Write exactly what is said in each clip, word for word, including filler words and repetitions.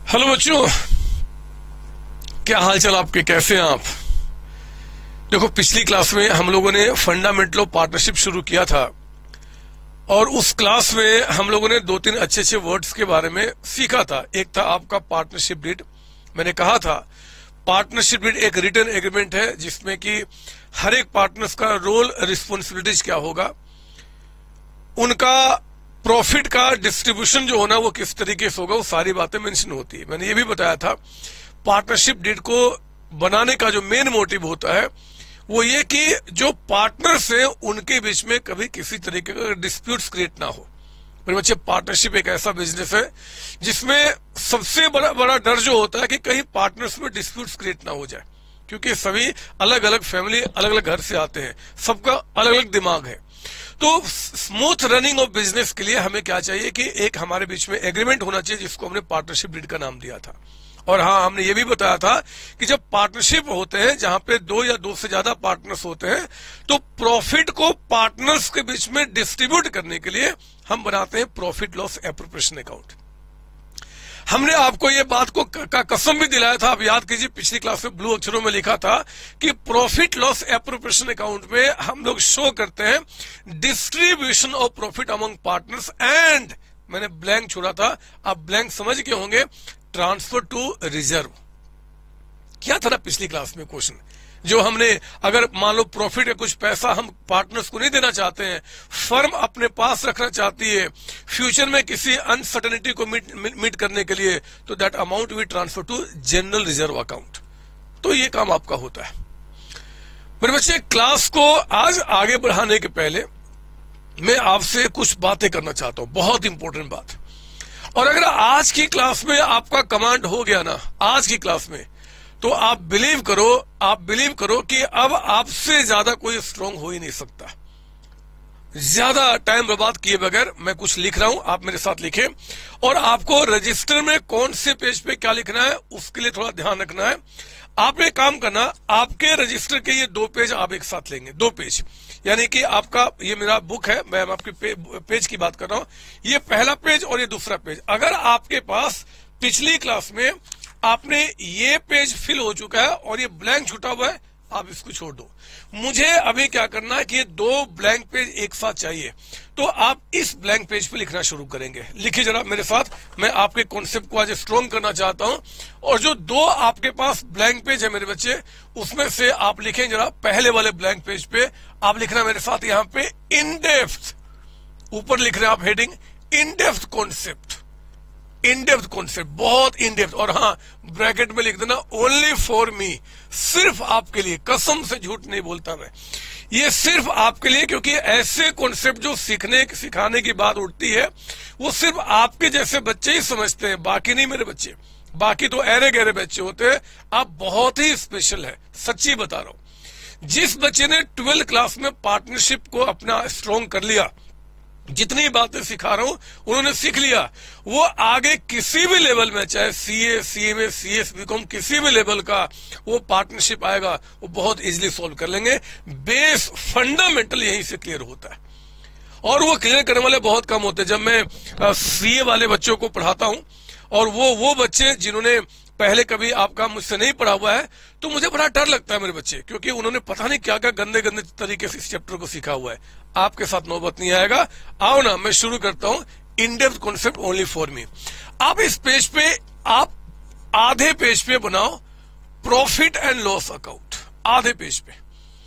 Hello बच्चों, क्या हाल चाल आपके, कैसे हैं आप? देखो, पिछली क्लास में हम लोगों ने फंडामेंटल ऑफ पार्टनरशिप शुरू किया था और उस क्लास में हम लोगों ने दो तीन अच्छे अच्छे वर्ड्स के बारे में सीखा था। एक था आपका पार्टनरशिप डीड। मैंने कहा था पार्टनरशिप डीड एक रिटन एग्रीमेंट है जिसमें कि हर एक पार्टनर्स का रोल, रिस्पॉन्सिबिलिटीज क्या होगा, उनका प्रॉफिट का डिस्ट्रीब्यूशन जो होना वो किस तरीके से होगा, वो सारी बातें मेंशन होती है। मैंने ये भी बताया था पार्टनरशिप डीड को बनाने का जो मेन मोटिव होता है वो ये कि जो पार्टनर्स हैं उनके बीच में कभी किसी तरीके का डिस्प्यूट्स क्रिएट ना हो। मेरे बच्चे, पार्टनरशिप एक ऐसा बिजनेस है जिसमें सबसे बड़ा बड़ा डर जो होता है कि कहीं पार्टनर्स में डिस्प्यूट्स क्रिएट ना हो जाए, क्योंकि सभी अलग अलग फैमिली, अलग अलग घर से आते हैं, सबका अलग अलग दिमाग है। तो स्मूथ रनिंग ऑफ बिजनेस के लिए हमें क्या चाहिए कि एक हमारे बीच में एग्रीमेंट होना चाहिए जिसको हमने पार्टनरशिप डीड का नाम दिया था। और हाँ, हमने ये भी बताया था कि जब पार्टनरशिप होते हैं जहां पे दो या दो से ज्यादा पार्टनर्स होते हैं तो प्रॉफिट को पार्टनर्स के बीच में डिस्ट्रीब्यूट करने के लिए हम बनाते हैं प्रॉफिट लॉस एप्रोप्रिएशन अकाउंट। हमने आपको ये बात को का कसम भी दिलाया था, आप याद कीजिए, पिछली क्लास में ब्लू अक्षरों में लिखा था कि प्रॉफिट लॉस एप्रोप्रिएशन अकाउंट में हम लोग शो करते हैं distribution of profit among partners and, मैंने ब्लैंक छोड़ा था, आप ब्लैंक समझ के होंगे, ट्रांसफर टू रिजर्व। क्या था ना पिछली क्लास में क्वेश्चन, जो हमने अगर मान लो प्रॉफिट है कुछ पैसा हम पार्टनर्स को नहीं देना चाहते हैं, फर्म अपने पास रखना चाहती है फ्यूचर में किसी अनसर्टेनिटी को मीट मीट करने के लिए, तो that amount we transfer to general reserve account. तो ये काम आपका होता है। मेरे बच्चे, क्लास को आज आगे बढ़ाने के पहले मैं आपसे कुछ बातें करना चाहता हूं, बहुत इंपॉर्टेंट बात। और अगर आज की क्लास में आपका कमांड हो गया ना, आज की क्लास में, तो आप बिलीव करो आप बिलीव करो कि अब आपसे ज्यादा कोई स्ट्रांग हो ही नहीं सकता। ज्यादा टाइम बर्बाद किए बगैर मैं कुछ लिख रहा हूं, आप मेरे साथ लिखें। और आपको रजिस्टर में कौन से पेज पे क्या लिखना है उसके लिए थोड़ा ध्यान रखना है। आपने काम करना, आपके रजिस्टर के ये दो पेज आप एक साथ लेंगे, दो पेज, यानी कि आपका ये मेरा बुक है, मैं आपके पे, पेज की बात कर रहा हूं, ये पहला पेज और ये दूसरा पेज। अगर आपके पास पिछली क्लास में आपने ये पेज फिल हो चुका है और ये ब्लैंक छूटा हुआ है, आप इसको छोड़ दो। मुझे अभी क्या करना है कि ये दो ब्लैंक पेज एक साथ चाहिए, तो आप इस ब्लैंक पेज पे लिखना शुरू करेंगे। लिखिए जरा मेरे साथ, मैं आपके कॉन्सेप्ट को आज स्ट्रॉन्ग करना चाहता हूं। और जो दो आपके पास ब्लैंक पेज है मेरे बच्चे, उसमें से आप लिखें जरा पहले वाले ब्लैंक पेज पे आप लिखना मेरे साथ यहाँ पे इन डेप्थ, ऊपर लिख रहे हैं आप heading in depth concept, in depth concept, बहुत इन डेप्थ। और हाँ, ब्रैकेट में लिख देना ओनली फॉर मी, सिर्फ आपके लिए, कसम से झूठ नहीं बोलता मैं, ये सिर्फ आपके लिए, क्योंकि ऐसे कॉन्सेप्ट जो सीखने सिखाने की बात उठती है वो सिर्फ आपके जैसे बच्चे ही समझते हैं, बाकी नहीं मेरे बच्चे, बाकी तो ऐरे गहरे बच्चे होते हैं। आप बहुत ही स्पेशल है, सच्ची बता रहा हूं। जिस बच्चे ने ट्वेल्थ क्लास में पार्टनरशिप को अपना स्ट्रॉन्ग कर लिया, जितनी बातें सिखा रहा हूं उन्होंने सीख लिया, वो आगे किसी भी लेवल में, चाहे सीए, सीएमए, सीएस, बीकॉम, किसी भी लेवल का वो पार्टनरशिप आएगा वो बहुत इजीली सॉल्व कर लेंगे। बेस फंडामेंटल यहीं से क्लियर होता है और वो क्लियर करने वाले बहुत कम होते हैं। जब मैं सीए वाले बच्चों को पढ़ाता हूं और वो वो बच्चे जिन्होंने पहले कभी आपका मुझसे नहीं पढ़ा हुआ है, तो मुझे बड़ा डर लगता है मेरे बच्चे, क्योंकि उन्होंने पता नहीं क्या क्या गंदे गंदे तरीके से इस चैप्टर को सीखा हुआ है। आपके साथ नौबत नहीं आएगा। आओ ना, मैं शुरू करता हूं in depth concept only for me. आप इस पेज पे, आप आधे पेज पे बनाओ प्रॉफिट एंड लॉस अकाउंट, आधे पेज पे,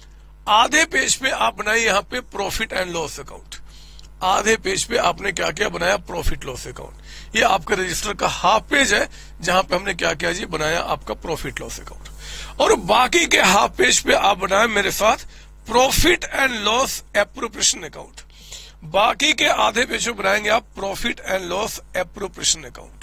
आधे पेज पे आप बनाइए यहाँ पे प्रॉफिट एंड लॉस अकाउंट। आधे पेज पे आपने क्या क्या बनाया, प्रॉफिट लॉस अकाउंट। ये आपके रजिस्टर का हाफ पेज है जहां पे हमने क्या क्या जी बनाया, आपका प्रॉफिट लॉस अकाउंट। और बाकी के हाफ पेज पे आप बनाए मेरे साथ profit and loss appropriation account. बाकी के आधे पेज पे बनाएंगे आप profit and loss appropriation account,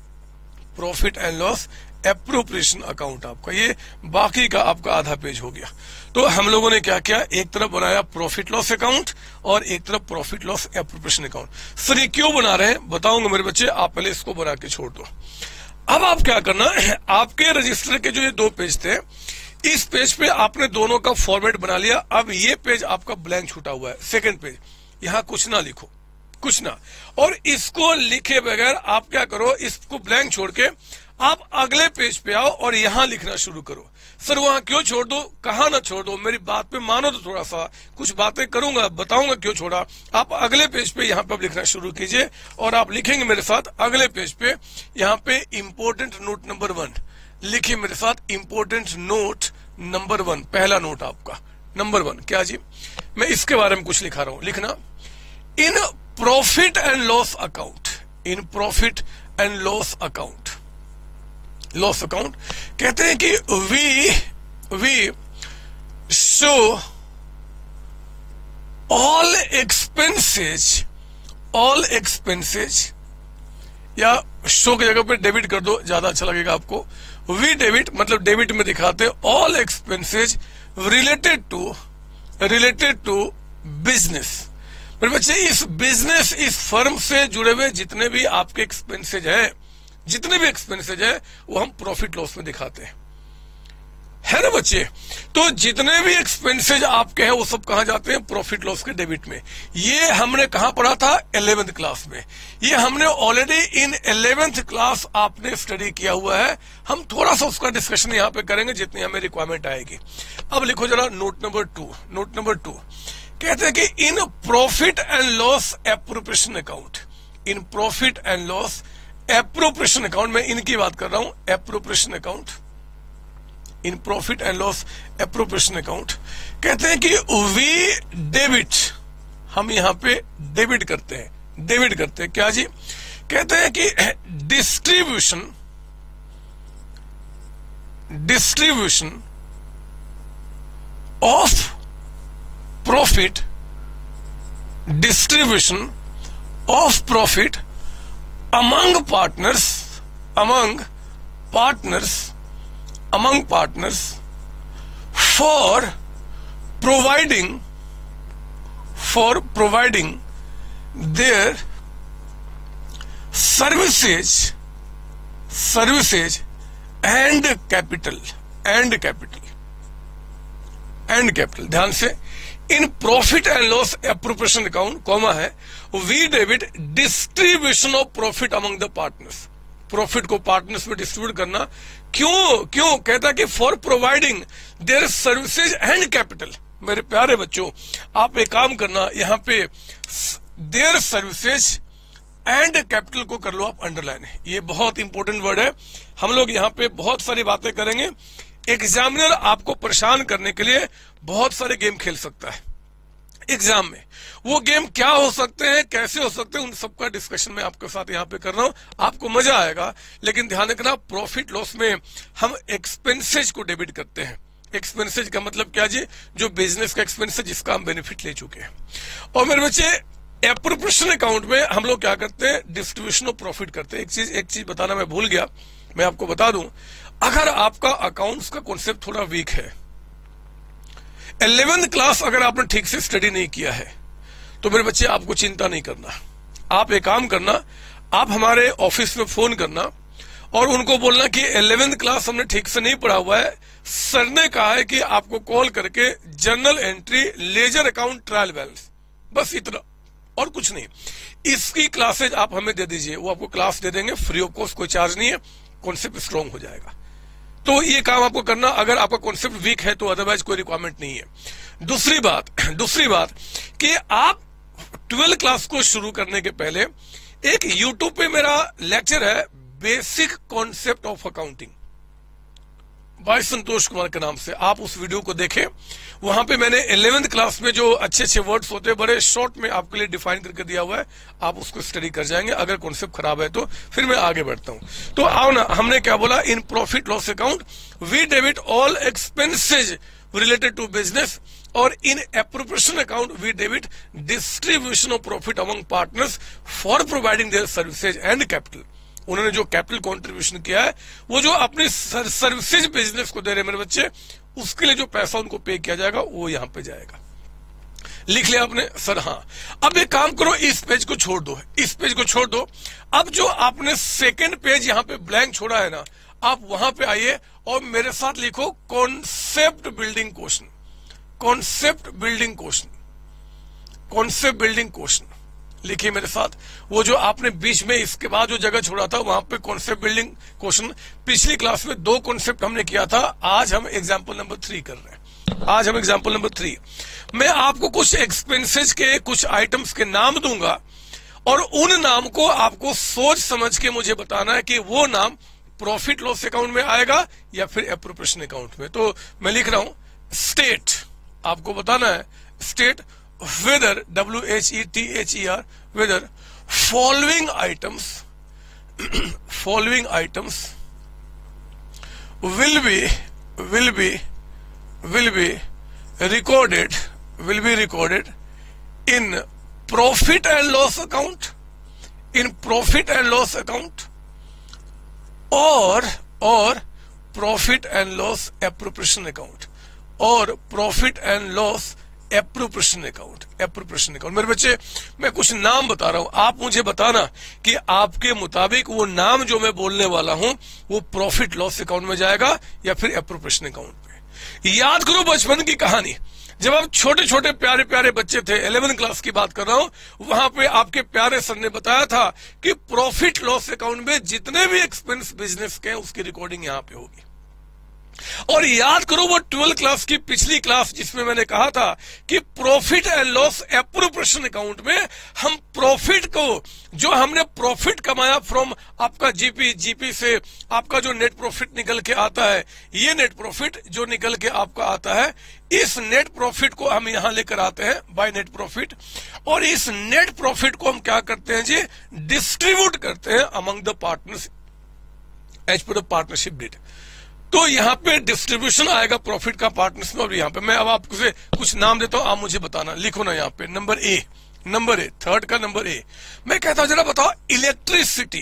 profit and loss appropriation account आपका, ये बाकी का आपका आधा पेज हो गया। तो हम लोगों ने क्या किया, एक तरफ बनाया प्रॉफिट लॉस अकाउंट और एक तरफ profit loss appropriation account. Sir ये क्यों बना रहे हैं बताऊंगा मेरे बच्चे, आप पहले इसको बना के छोड़ दो। अब आप क्या करना है, आपके रजिस्टर के जो ये दो पेज थे, इस पेज पे आपने दोनों का फॉर्मेट बना लिया। अब ये पेज आपका ब्लैंक छूटा हुआ है, सेकेंड पेज, यहां कुछ ना लिखो, कुछ ना। और इसको लिखे बगैर आप क्या करो, इसको ब्लैंक छोड़ के आप अगले पेज पे आओ और यहां लिखना शुरू करो। सर वहां क्यों छोड़ दो, कहा ना छोड़ दो, मेरी बात पे मानो तो थोड़ा सा, कुछ बातें करूंगा, बताऊंगा क्यों छोड़ा। आप अगले पेज पे यहाँ पे लिखना शुरू कीजिए और आप लिखेंगे मेरे साथ अगले पेज पे, यहाँ पे इंपोर्टेंट नोट नंबर वन लिखिए मेरे साथ। इंपोर्टेंट नोट नंबर वन, पहला नोट आपका नंबर वन क्या जी, मैं इसके बारे में कुछ लिखा रहा हूं, लिखना in profit and loss account, in profit and loss account, loss account कहते हैं कि we we show all expenses, all expenses, या शो की जगह पे डेबिट कर दो, ज्यादा अच्छा लगेगा आपको। वी डेबिट मतलब डेबिट में दिखाते all expenses related to related to business. मेरे बच्चे इस बिजनेस, इस फर्म से जुड़े हुए जितने भी आपके एक्सपेंसेज है, जितने भी एक्सपेंसेज है वो हम प्रॉफिट लॉस में दिखाते हैं, है ना बच्चे। तो जितने भी एक्सपेंसेज आपके हैं वो सब कहां जाते हैं, प्रॉफिट लॉस के डेबिट में। ये हमने कहां पढ़ा था, इलेवेंथ क्लास में। ये हमने ऑलरेडी इन इलेवेंथ क्लास आपने स्टडी किया हुआ है। हम थोड़ा सा उसका डिस्कशन यहां पे करेंगे जितनी हमें रिक्वायरमेंट आएगी। अब लिखो जरा note number two, note number two कहते हैं कि in profit and loss appropriation account, in profit and loss appropriation account, मैं इनकी बात कर रहा हूं, appropriation account, in profit and loss appropriation account कहते हैं कि वी डेबिट, हम यहां पे डेबिट करते हैं, डेबिट करते हैं क्या जी, कहते हैं कि distribution, distribution of profit, distribution of profit among partners, among partners, among partners for providing, for providing their services, services and capital, and capital, and capital। ध्यान से, in profit and loss appropriation account comma है, we debit distribution of profit among the partners, profit को partners में distribute करना। क्यों क्यों कहता है कि for providing their services and capital. मेरे प्यारे बच्चों, आप एक काम करना, यहाँ पे देयर सर्विसेज एंड कैपिटल को कर लो आप अंडरलाइन, ये बहुत इंपॉर्टेंट वर्ड है। हम लोग यहाँ पे बहुत सारी बातें करेंगे। एग्जामिनर आपको परेशान करने के लिए बहुत सारे गेम खेल सकता है एग्जाम में। वो गेम क्या हो सकते हैं, कैसे हो सकते हैं, उन सबका डिस्कशन मैं आपके साथ यहाँ पे कर रहा हूं, आपको मजा आएगा। लेकिन ध्यान रखना, प्रॉफिट लॉस में हम एक्सपेंसेज को डेबिट करते हैं। एक्सपेंसेज का मतलब क्या जी, जो बिजनेस का एक्सपेंस है जिसका हम बेनिफिट ले चुके हैं। और मेरे बच्चे एप्रोप्रिएशन अकाउंट में हम लोग क्या करते हैं, डिस्ट्रीब्यूशन ऑफ प्रॉफिट करते हैं। एक चीज एक चीज बताना मैं भूल गया, मैं आपको बता दूं, अगर आपका अकाउंट्स का कॉन्सेप्ट थोड़ा वीक है, इलेवेंथ क्लास अगर आपने ठीक से स्टडी नहीं किया है, तो मेरे बच्चे आपको चिंता नहीं करना। आप एक काम करना, आप हमारे ऑफिस में फोन करना और उनको बोलना कि इलेवेंथ क्लास हमने ठीक से नहीं पढ़ा हुआ है, सर ने कहा है कि आपको कॉल करके journal entry, ledger account, trial balance, बस इतना और कुछ नहीं। इसकी क्लासेज आप हमें दे दीजिए, वो आपको क्लास दे देंगे फ्री ऑफ कॉस्ट, कोई चार्ज नहीं है, कॉन्सेप्ट स्ट्रॉन्ग हो जाएगा। तो ये काम आपको करना, अगर आपका कॉन्सेप्ट वीक है तो अदरवाइज कोई रिक्वायरमेंट नहीं है। दूसरी बात दूसरी बात कि आप ट्वेल्थ क्लास को शुरू करने के पहले एक यूट्यूब पे मेरा लेक्चर है, बेसिक कॉन्सेप्ट ऑफ अकाउंटिंग, भाई संतोष कुमार के नाम से, आप उस वीडियो को देखें। वहां पे मैंने इलेवेंथ क्लास में जो अच्छे अच्छे वर्ड्स होते हैं बड़े शॉर्ट में आपके लिए डिफाइन करके दिया हुआ है, आप उसको स्टडी कर जाएंगे। अगर कॉन्सेप्ट खराब है तो फिर मैं आगे बढ़ता हूं। तो आओ ना, हमने क्या बोला, in profit loss account we debit all expenses related to business, और in appropriation account we debit distribution of profit among partners for providing their services and capital. उन्होंने जो कैपिटल कंट्रीब्यूशन किया है, वो जो अपने सर्विसेज बिजनेस को दे रहे हैं मेरे बच्चे, उसके लिए जो पैसा उनको पे किया जाएगा वो यहां पे जाएगा। लिख लिया आपने सर? हाँ। अब एक काम करो, इस पेज को छोड़ दो, इस पेज को छोड़ दो। अब जो आपने सेकेंड पेज यहाँ पे ब्लैंक छोड़ा है ना, आप वहां पे आइए और मेरे साथ लिखो concept building question, concept building question, concept building question लिखिए मेरे साथ, वो जो आपने बीच में इसके बाद जो जगह छोड़ा था वहां पे कॉन्सेप्ट बिल्डिंग क्वेश्चन, पिछली क्लास में दो कॉन्सेप्ट हमने किया था, आज हम एग्जाम्पल नंबर थ्री कर रहे हैं। आज हम एग्जाम्पल नंबर थ्री, मैं आपको कुछ एक्सपेंसेस के कुछ आइटम्स के नाम दूंगा और उन नाम को आपको सोच समझ के मुझे बताना है कि वो नाम प्रॉफिट लॉस अकाउंट में आएगा या फिर एप्रोप्रिएशन अकाउंट में। तो मैं लिख रहा हूं स्टेट, आपको बताना है state whether W H E T H E R whether following items following items will be will be will be recorded will be recorded in profit and loss account in profit and loss account or or profit and loss appropriation account और profit and loss appropriation account appropriation account. मेरे बच्चे, मैं कुछ नाम बता रहा हूं, आप मुझे बताना कि आपके मुताबिक वो नाम जो मैं बोलने वाला हूं वो प्रॉफिट लॉस अकाउंट में जाएगा या फिर एप्रोप्रिएशन अकाउंट में। याद करो बचपन की कहानी, जब आप छोटे छोटे प्यारे प्यारे बच्चे थे, इलेवन क्लास की बात कर रहा हूं, वहां पे आपके प्यारे सर ने बताया था कि प्रॉफिट लॉस अकाउंट में जितने भी एक्सपेंस बिजनेस के उसकी रिकॉर्डिंग यहां पे होगी। और याद करो वो ट्वेल्थ क्लास की पिछली क्लास जिसमें मैंने कहा था कि profit and loss appropriation account में हम प्रॉफिट को, जो हमने प्रॉफिट कमाया फ्रॉम आपका जीपी, जीपी से आपका जो नेट प्रॉफिट निकल के आता है, ये नेट प्रॉफिट जो निकल के आपका आता है, इस नेट प्रॉफिट को हम यहां लेकर आते हैं बाय नेट प्रॉफिट, और इस नेट प्रॉफिट को हम क्या करते हैं जी, डिस्ट्रीब्यूट करते हैं among the partners as per the partnership deed. तो यहाँ पे डिस्ट्रीब्यूशन आएगा प्रॉफिट का पार्टनर्स में। और यहाँ पे मैं अब आपको से कुछ नाम देता हूं, आप मुझे बताना, लिखो ना यहाँ पे number A, number A, third का नंबर ए। मैं कहता हूं जरा बताओ इलेक्ट्रिसिटी,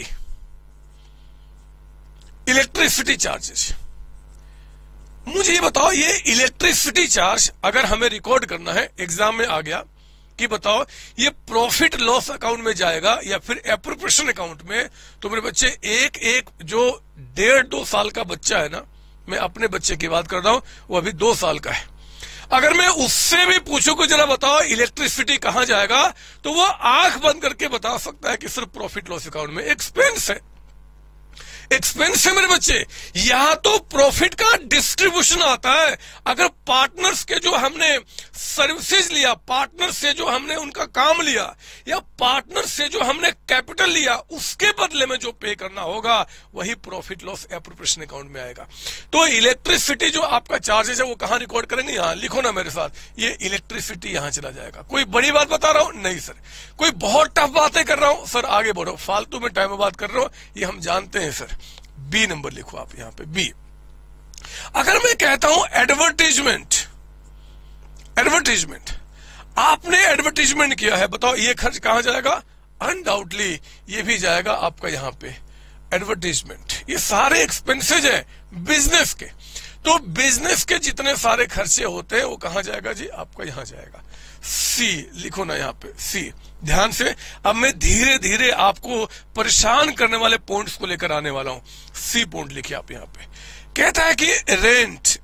इलेक्ट्रिसिटी चार्जेस। मुझे ये बताओ ये इलेक्ट्रिसिटी चार्ज अगर हमें रिकॉर्ड करना है, एग्जाम में आ गया कि बताओ ये प्रॉफिट लॉस अकाउंट में जाएगा या फिर एप्रोप्रिएशन अकाउंट में, तो मेरे बच्चे एक एक जो डेढ़ दो साल का बच्चा है ना, मैं अपने बच्चे की बात कर रहा हूं, वो अभी दो साल का है, अगर मैं उससे भी पूछूं कि जरा बताओ इलेक्ट्रिसिटी कहां जाएगा, तो वो आंख बंद करके बता सकता है कि सिर्फ प्रॉफिट लॉस अकाउंट में। एक्सपेंस है, एक्सपेंस है मेरे बच्चे, यहां तो प्रॉफिट का डिस्ट्रीब्यूशन आता है। अगर पार्टनर्स के जो हमने सर्विसेज लिया, पार्टनर से जो हमने उनका काम लिया, या पार्टनर से जो हमने कैपिटल लिया, उसके बदले में जो पे करना होगा वही प्रॉफिट लॉस एप्रोप्रिएशन अकाउंट में आएगा। तो इलेक्ट्रिसिटी जो आपका चार्जेस है वो कहां रिकॉर्ड करेंगे, यहां लिखो ना मेरे साथ, ये इलेक्ट्रिसिटी यहां चला जाएगा। कोई बड़ी बात बता रहा हूं? नहीं सर। कोई बहुत टफ बातें कर रहा हूं? सर आगे बढ़ो, फालतू में टाइम में बात कर रहा हूं, ये हम जानते हैं सर। बी नंबर लिखो आप यहां पे, बी। अगर मैं कहता हूं एडवर्टीजमेंट, एडवर्टीजमेंट, आपने एडवर्टीजमेंट किया है, बताओ ये खर्च कहां जाएगा? अनडाउटली ये भी जाएगा आपका यहां पे एडवर्टीजमेंट। ये सारे एक्सपेंसेज है बिजनेस के, तो बिजनेस के जितने सारे खर्चे होते हैं वो कहां जाएगा जी? आपका यहां जाएगा। सी लिखो ना यहाँ पे, सी। ध्यान से, अब मैं धीरे धीरे आपको परेशान करने वाले पॉइंट्स को लेकर आने वाला हूं। सी पॉइंट लिखिए आप यहाँ पे, कहता है कि रेंट,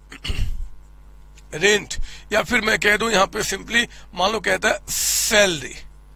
रेंट, या फिर मैं कह दूं यहां पे सिंपली, मान लो कहता है सैलरी,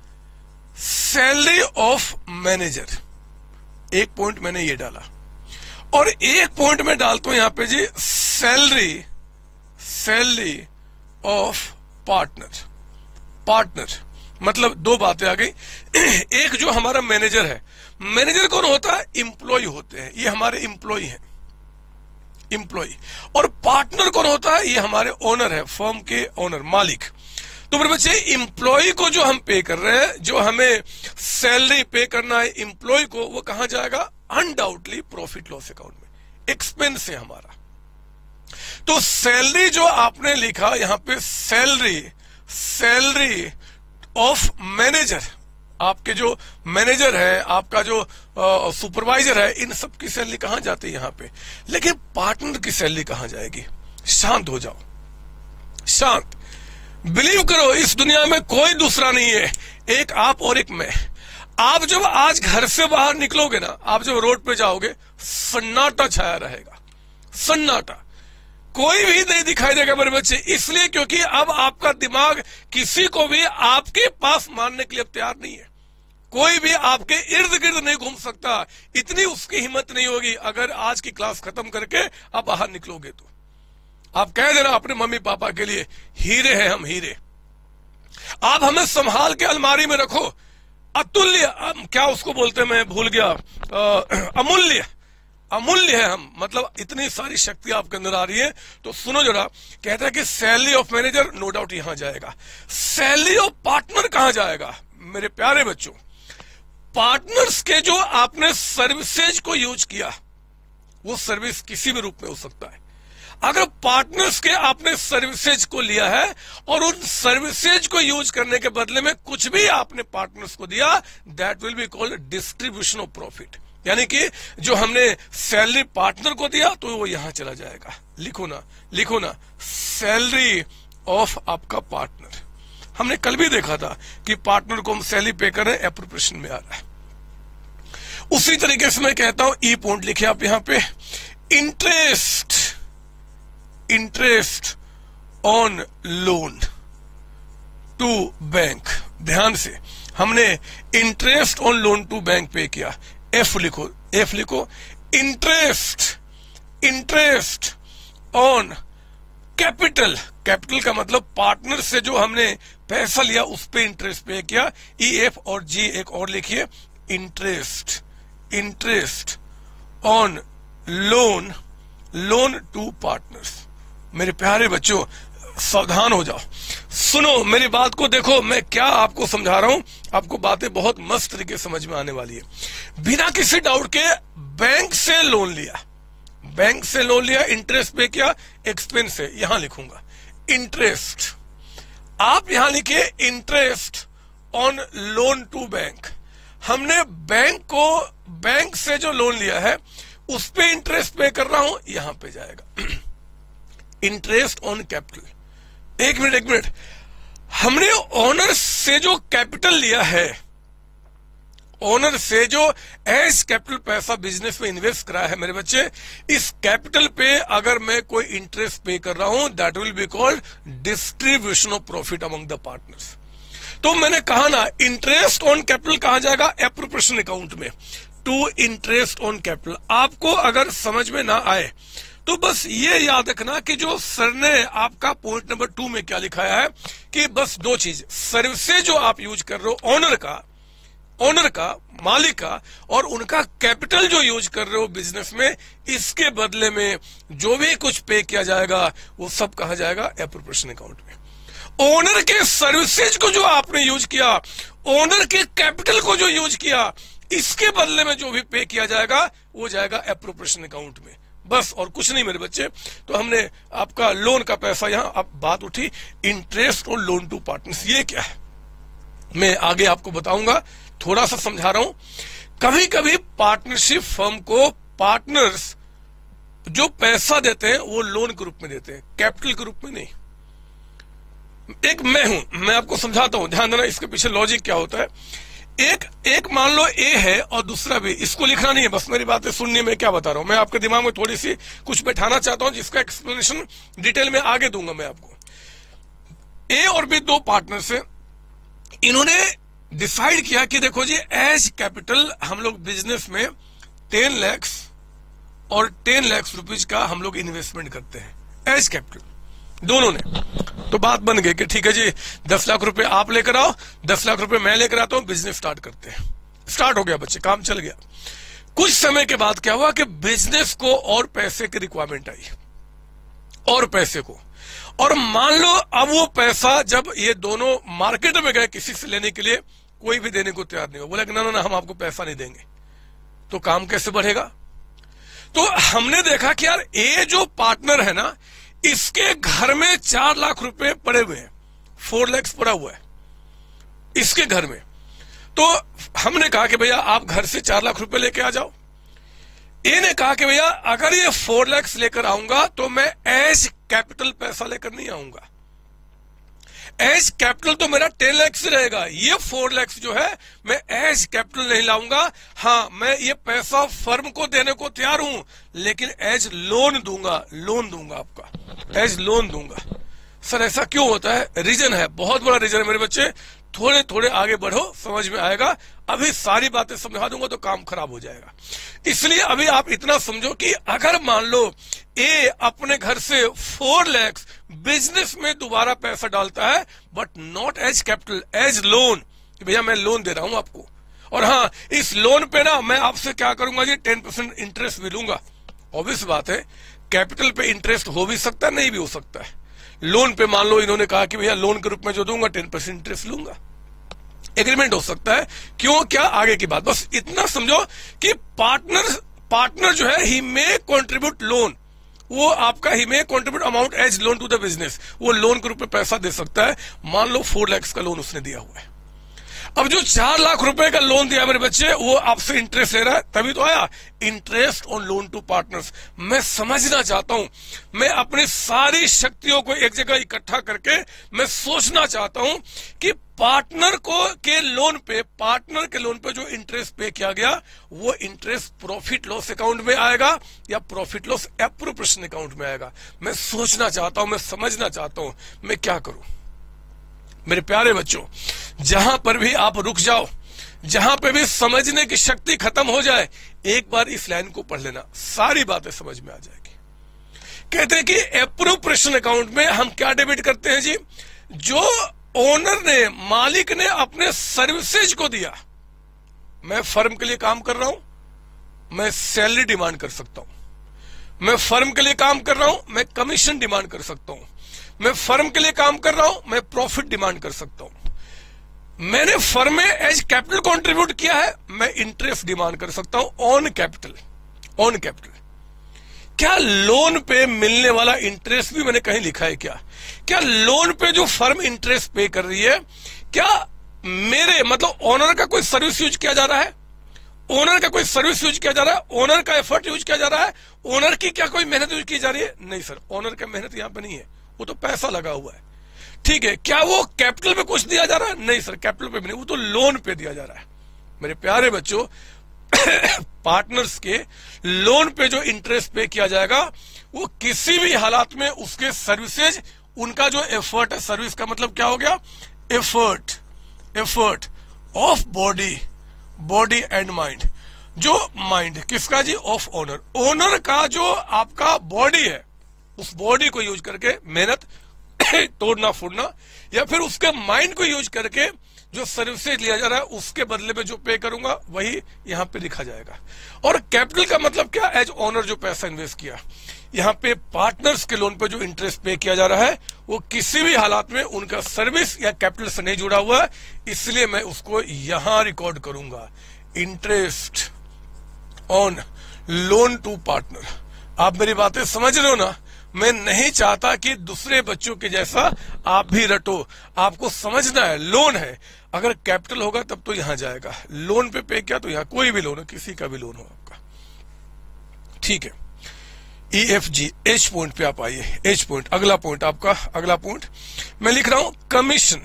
सैलरी ऑफ मैनेजर। एक पॉइंट मैंने ये डाला, और एक पॉइंट में डालता हूं यहां पे G salary, salary of partner. Partner मतलब दो बातें आ गई। एक जो हमारा मैनेजर है, मैनेजर कौन होता है? इंप्लॉय होते हैं, ये हमारे इंप्लॉय हैं, इंप्लॉय। और पार्टनर कौन होता है? ये हमारे ओनर है, फर्म के ओनर, मालिक। तो मेरे बच्चे इंप्लॉय को जो हम पे कर रहे हैं, जो हमें सैलरी पे करना है इंप्लॉय को, वो कहां जाएगा? अनडाउटली प्रॉफिट लॉस अकाउंट में, एक्सपेंस है हमारा। तो सैलरी जो आपने लिखा यहां पे, सैलरी, सैलरी ऑफ मैनेजर, आपके जो मैनेजर है, आपका जो सुपरवाइजर है, इन सब की सैलरी कहां जाती है? यहां पे। लेकिन पार्टनर की सैलरी कहां जाएगी? शांत हो जाओ, शांत। बिलीव करो इस दुनिया में कोई दूसरा नहीं है, एक आप और एक मैं। आप जब आज घर से बाहर निकलोगे ना, आप जब रोड पे जाओगे, सन्नाटा छाया रहेगा, सन्नाटा, कोई भी नहीं दिखाई देगा मेरे बच्चे। इसलिए क्योंकि अब आपका दिमाग किसी को भी आपके पास मानने के लिए तैयार नहीं है। कोई भी आपके इर्द गिर्द नहीं घूम सकता, इतनी उसकी हिम्मत नहीं होगी। अगर आज की क्लास खत्म करके आप बाहर निकलोगे तो आप कह देना अपने मम्मी पापा के लिए, हीरे हैं हम, हीरे। आप हमें संभाल के अलमारी में रखो, अतुल्य, क्या उसको बोलते, मैं भूल गया, अमूल्य, अमूल्य है हम, मतलब इतनी सारी शक्ति आपके अंदर आ रही है। तो सुनो जरा, कहता है कि salary of manager no doubt यहां जाएगा, सैलरी ऑफ पार्टनर कहां जाएगा? मेरे प्यारे बच्चों, पार्टनर्स के जो आपने सर्विसेज को यूज किया, वो सर्विस किसी भी रूप में हो सकता है। अगर पार्टनर्स के आपने सर्विसेज को लिया है और उन सर्विसेज को यूज करने के बदले में कुछ भी आपने पार्टनर्स को दिया, that will be called distribution of profit. यानी कि जो हमने सैलरी पार्टनर को दिया तो वो यहां चला जाएगा। लिखो ना, लिखो ना, सैलरी ऑफ आपका पार्टनर। हमने कल भी देखा था कि पार्टनर को हम सैलरी पे कर रहे हैं, एप्रोप्रिएशन में आ रहा है। उसी तरीके से मैं कहता हूं, ई पॉइंट लिखे आप यहां पे, interest, interest on loan to bank. ध्यान से, हमने interest on loan to bank पे किया, एफ लिखो, एफ लिखो, interest, interest on capital. Capital का मतलब पार्टनर से जो हमने पैसा लिया उस पे इंटरेस्ट पे किया, ई एफ और जी एक और लिखिए, interest, interest on loan, loan to partners. मेरे प्यारे बच्चों, सावधान हो जाओ, सुनो मेरी बात को, देखो मैं क्या आपको समझा रहा हूं, आपको बातें बहुत मस्त तरीके से समझ में आने वाली है। बिना किसी डाउट के बैंक से लोन लिया, बैंक से लोन लिया, इंटरेस्ट पे किया, एक्सपेंस है, यहां लिखूंगा इंटरेस्ट। आप यहां लिखिए interest on loan to bank. हमने बैंक को, बैंक से जो लोन लिया है उस पे इंटरेस्ट पे कर रहा हूं, यहां पे जाएगा इंटरेस्ट ऑन कैपिटल। एक मिनट, एक मिनट, हमने ओनर से जो कैपिटल लिया है, ओनर से जो एज कैपिटल पैसा बिजनेस में इन्वेस्ट करा है मेरे बच्चे, इस कैपिटल पे अगर मैं कोई इंटरेस्ट पे कर रहा हूं, that will be called distribution of profit among the partners. तो मैंने कहा ना, इंटरेस्ट ऑन कैपिटल कहां जाएगा? एप्रोप्रिएशन अकाउंट में, टू इंटरेस्ट ऑन कैपिटल। आपको अगर समझ में ना आए तो बस ये याद रखना कि जो सर ने आपका पॉइंट नंबर टू में क्या लिखाया है कि बस दो चीज, सर्विसेज जो आप यूज कर रहे हो ओनर का, ओनर का, मालिक का, और उनका कैपिटल जो यूज कर रहे हो बिजनेस में, इसके बदले में जो भी कुछ पे किया जाएगा वो सब कहा जाएगा एप्रोप्रिएशन अकाउंट में। ओनर के सर्विसेज को जो आपने यूज किया, ओनर के कैपिटल को जो यूज किया, इसके बदले में जो भी पे किया जाएगा वो जाएगा एप्रोप्रिएशन अकाउंट में, बस और कुछ नहीं मेरे बच्चे। तो हमने आपका लोन का पैसा, यहां अब बात उठी इंटरेस्ट और लोन टू पार्टनर्स, ये क्या है मैं आगे आपको बताऊंगा, थोड़ा सा समझा रहा हूं। कभी कभी पार्टनरशिप फर्म को पार्टनर्स जो पैसा देते हैं वो लोन के रूप में देते हैं, कैपिटल के रूप में नहीं। एक मैं हूं, मैं आपको समझाता हूं, ध्यान देना इसके पीछे लॉजिक क्या होता है। एक एक मान लो ए है और दूसरा बी, इसको लिखना नहीं है, बस मेरी बातें सुननी है मैं क्या बता रहा हूं। मैं आपके दिमाग में थोड़ी सी कुछ बैठाना चाहता हूं जिसका एक्सप्लेनेशन डिटेल में आगे दूंगा मैं आपको। ए और बी दो पार्टनर्स हैं, इन्होंने डिसाइड किया कि देखो जी, एज कैपिटल हम लोग बिजनेस में टेन लैक्स और टेन लैक्स रुपीज का हम लोग इन्वेस्टमेंट करते हैं एज कैपिटल, दोनों ने। तो बात बन गई कि ठीक है जी, दस लाख रुपए आप लेकर आओ, दस लाख रुपए मैं लेकर आता हूं, बिजनेस स्टार्ट करते हैं। स्टार्ट हो गया बच्चे, काम चल गया। कुछ समय के बाद क्या हुआ कि बिजनेस को और पैसे की रिक्वायरमेंट आई, और पैसे को, और मान लो अब वो पैसा जब ये दोनों मार्केट में गए किसी से लेने के लिए, कोई भी देने को तैयार नहीं हुआ, बोला कि ना ना ना हम आपको पैसा नहीं देंगे। तो काम कैसे बढ़ेगा? तो हमने देखा कि यार ये जो पार्टनर है ना, इसके घर में चार लाख रुपए पड़े हुए हैं, फोर लैक्स पड़ा हुआ है इसके घर में। तो हमने कहा कि भैया आप घर से चार लाख रुपए लेके आ जाओ। ए ने कहा कि भैया अगर ये फोर लैक्स लेकर आऊंगा तो मैं एज कैपिटल पैसा लेकर नहीं आऊंगा, एज कैपिटल तो मेरा टेन लैक्स रहेगा, ये फोर लैक्स जो है मैं एज कैपिटल नहीं लाऊंगा। हाँ, मैं ये पैसा फर्म को देने को तैयार हूं, लेकिन एज लोन दूंगा, लोन दूंगा आपका, एज लोन दूंगा। सर ऐसा क्यों होता है? रीजन है, बहुत बड़ा रीजन है मेरे बच्चे। थोड़े थोड़े आगे बढ़ो, समझ में आएगा। अभी सारी बातें समझा दूंगा तो काम खराब हो जाएगा। इसलिए अभी आप इतना समझो कि अगर मान लो ए अपने घर से फोर लैक्स बिजनेस में दोबारा पैसा डालता है, but not as capital, as loan, कि भैया मैं लोन दे रहा हूं आपको, और हाँ इस लोन पे ना मैं आपसे क्या करूंगा जी, टेन परसेंट इंटरेस्ट भी लूंगा। ऑब्वियस बात है, कैपिटल पे इंटरेस्ट हो भी सकता है, नहीं भी हो सकता है। लोन पे मान लो इन्होंने कहा कि भैया लोन के रूप में जो दूंगा टेन परसेंट इंटरेस्ट लूंगा, एग्रीमेंट हो सकता है। क्यों, क्या, आगे की बात। बस इतना समझो कि पार्टनर पार्टनर जो है ही मे कंट्रीब्यूट लोन, वो आपका ही मे contribute amount as loan to the business, वो लोन के रूप में पैसा दे सकता है। मान लो फोर लैक्स का लोन उसने दिया हुआ है, अब जो चार लाख रुपए का लोन दिया मेरे बच्चे, वो आपसे इंटरेस्ट ले रहा है, तभी तो आया interest on loan to partners. मैं समझना चाहता हूं, मैं अपनी सारी शक्तियों को एक जगह इकट्ठा करके मैं सोचना चाहता हूं कि पार्टनर को के लोन पे पार्टनर के लोन पे जो इंटरेस्ट पे किया गया, वो इंटरेस्ट प्रॉफिट लॉस अकाउंट में आएगा या प्रॉफिट लॉस एप्रोप्रिएशन अकाउंट में आएगा। मैं सोचना चाहता हूं, मैं समझना चाहता हूं, मैं क्या करूं। मेरे प्यारे बच्चों, जहां पर भी आप रुक जाओ, जहां पे भी समझने की शक्ति खत्म हो जाए, एक बार इस लाइन को पढ़ लेना, सारी बातें समझ में आ जाएगी। कहते हैं कि एप्रोप्रिएशन अकाउंट में हम क्या डेबिट करते हैं जी, जो ओनर ने, मालिक ने अपने सर्विसेज को दिया। मैं फर्म के लिए काम कर रहा हूं, मैं सैलरी डिमांड कर सकता हूं। मैं फर्म के लिए काम कर रहा हूं, मैं कमीशन डिमांड कर सकता हूं। मैं फर्म के लिए काम कर रहा हूं, मैं प्रॉफिट डिमांड कर सकता हूं। मैंने फर्म में एज कैपिटल कंट्रीब्यूट किया है, मैं इंटरेस्ट डिमांड कर सकता हूं ऑन कैपिटल, ऑन कैपिटल। क्या लोन पे मिलने वाला इंटरेस्ट भी मैंने कहीं लिखा है क्या? क्या लोन पे जो फर्म इंटरेस्ट पे कर रही है, क्या मेरे मतलब ओनर का कोई सर्विस यूज किया जा रहा है? ओनर का कोई सर्विस यूज किया जा रहा है? ओनर का एफर्ट यूज किया जा रहा है? ओनर की क्या कोई मेहनत यूज की जा रही है? नहीं सर, ओनर का मेहनत यहां पे नहीं है, वो तो पैसा लगा हुआ है। ठीक है, क्या वो कैपिटल पे कुछ दिया जा रहा है? नहीं सर, कैपिटल पे भी नहीं, वो तो लोन पे दिया जा रहा है। मेरे प्यारे बच्चों, पार्टनर्स के लोन पे जो इंटरेस्ट पे किया जाएगा, वो किसी भी हालात में उसके सर्विसेज, उनका जो एफर्ट है, सर्विस का मतलब क्या हो गया? Effort, effort of body, body and mind. जो माइंड किसका जी? Of owner. ओनर का जो आपका बॉडी है, उस बॉडी को यूज करके मेहनत तोड़ना फोड़ना, या फिर उसके माइंड को यूज करके जो सर्विसेज लिया जा रहा है, उसके बदले में जो पे करूंगा वही यहां पे लिखा जाएगा। और कैपिटल का मतलब क्या? एज ओनर जो पैसा इन्वेस्ट किया। यहां पे पार्टनर्स के लोन पे जो इंटरेस्ट पे किया जा रहा है, वो किसी भी हालात में उनका सर्विस या कैपिटल से नहीं जुड़ा हुआ है, इसलिए मैं उसको यहां रिकॉर्ड करूंगा, interest on loan to partner. आप मेरी बातें समझ रहे हो ना? मैं नहीं चाहता कि दूसरे बच्चों के जैसा आप भी रटो, आपको समझना है लोन है। अगर कैपिटल होगा तब तो यहां जाएगा, लोन पे पे किया तो यहां कोई भी लोन हो, किसी का भी लोन हो आपका। ठीक है, E F G, H point पे आप आइए। एच पॉइंट, अगला पॉइंट आपका, अगला पॉइंट मैं लिख रहा हूं कमीशन।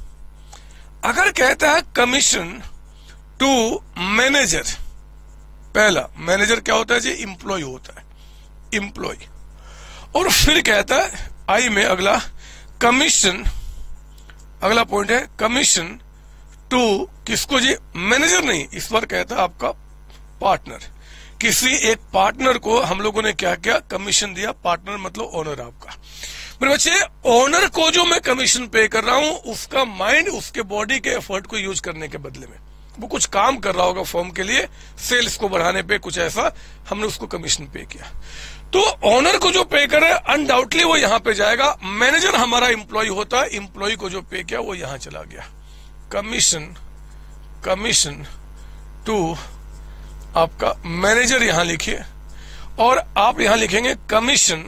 अगर कहता है कमीशन टू मैनेजर, पहला मैनेजर क्या होता है जी? इंप्लॉय होता है, इंप्लॉय। और फिर कहता है आई में अगला कमीशन, अगला पॉइंट है कमीशन टू किसको जी? मैनेजर नहीं, इस बार कहता है आपका पार्टनर। किसी एक पार्टनर को हम लोगों ने क्या किया? कमीशन दिया। पार्टनर मतलब ओनर आपका। मेरे बच्चे, ओनर को जो मैं कमीशन पे कर रहा हूं, उसका माइंड उसके बॉडी के एफर्ट को यूज करने के बदले में वो कुछ काम कर रहा होगा फर्म के लिए, सेल्स को बढ़ाने पे कुछ ऐसा, हमने उसको कमीशन पे किया। तो ओनर को जो पे करे अनडाउटली वो यहां पे जाएगा। मैनेजर हमारा एम्प्लॉय होता है, एम्प्लॉय को जो पे किया वो यहां चला गया। कमीशन, कमीशन टू आपका मैनेजर यहां लिखिए, और आप यहां लिखेंगे commission,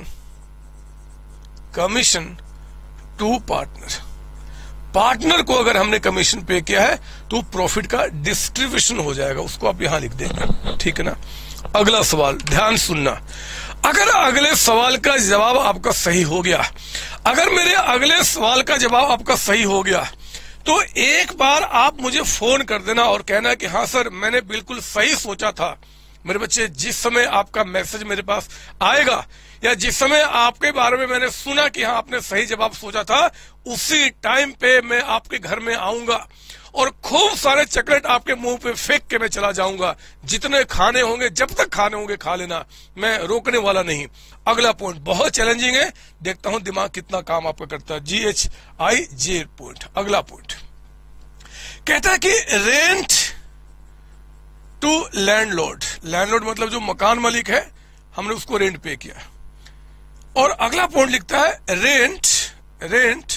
commission to partner. Partner को अगर हमने कमीशन पे किया है तो प्रॉफिट का डिस्ट्रीब्यूशन हो जाएगा, उसको आप यहां लिख देंगे। ठीक है ना? अगला सवाल ध्यान सुनना। अगर अगले सवाल का जवाब आपका सही हो गया, अगर मेरे अगले सवाल का जवाब आपका सही हो गया, तो एक बार आप मुझे फोन कर देना और कहना कि हाँ सर, मैंने बिल्कुल सही सोचा था। मेरे बच्चे, जिस समय आपका मैसेज मेरे पास आएगा या जिस समय आपके बारे में मैंने सुना कि हाँ आपने सही जवाब सोचा था, उसी टाइम पे मैं आपके घर में आऊंगा और खूब सारे चॉकलेट आपके मुंह पे फेंक के मैं चला जाऊंगा। जितने खाने होंगे, जब तक खाने होंगे खा लेना, मैं रोकने वाला नहीं। अगला पॉइंट बहुत चैलेंजिंग है, देखता हूं दिमाग कितना काम आपका करता है। G H I J point. अगला पॉइंट कहता है कि रेंट टू लैंडलॉर्ड। लैंडलॉर्ड मतलब जो मकान मालिक है, हमने उसको रेंट पे किया। और अगला पॉइंट लिखता है rent rent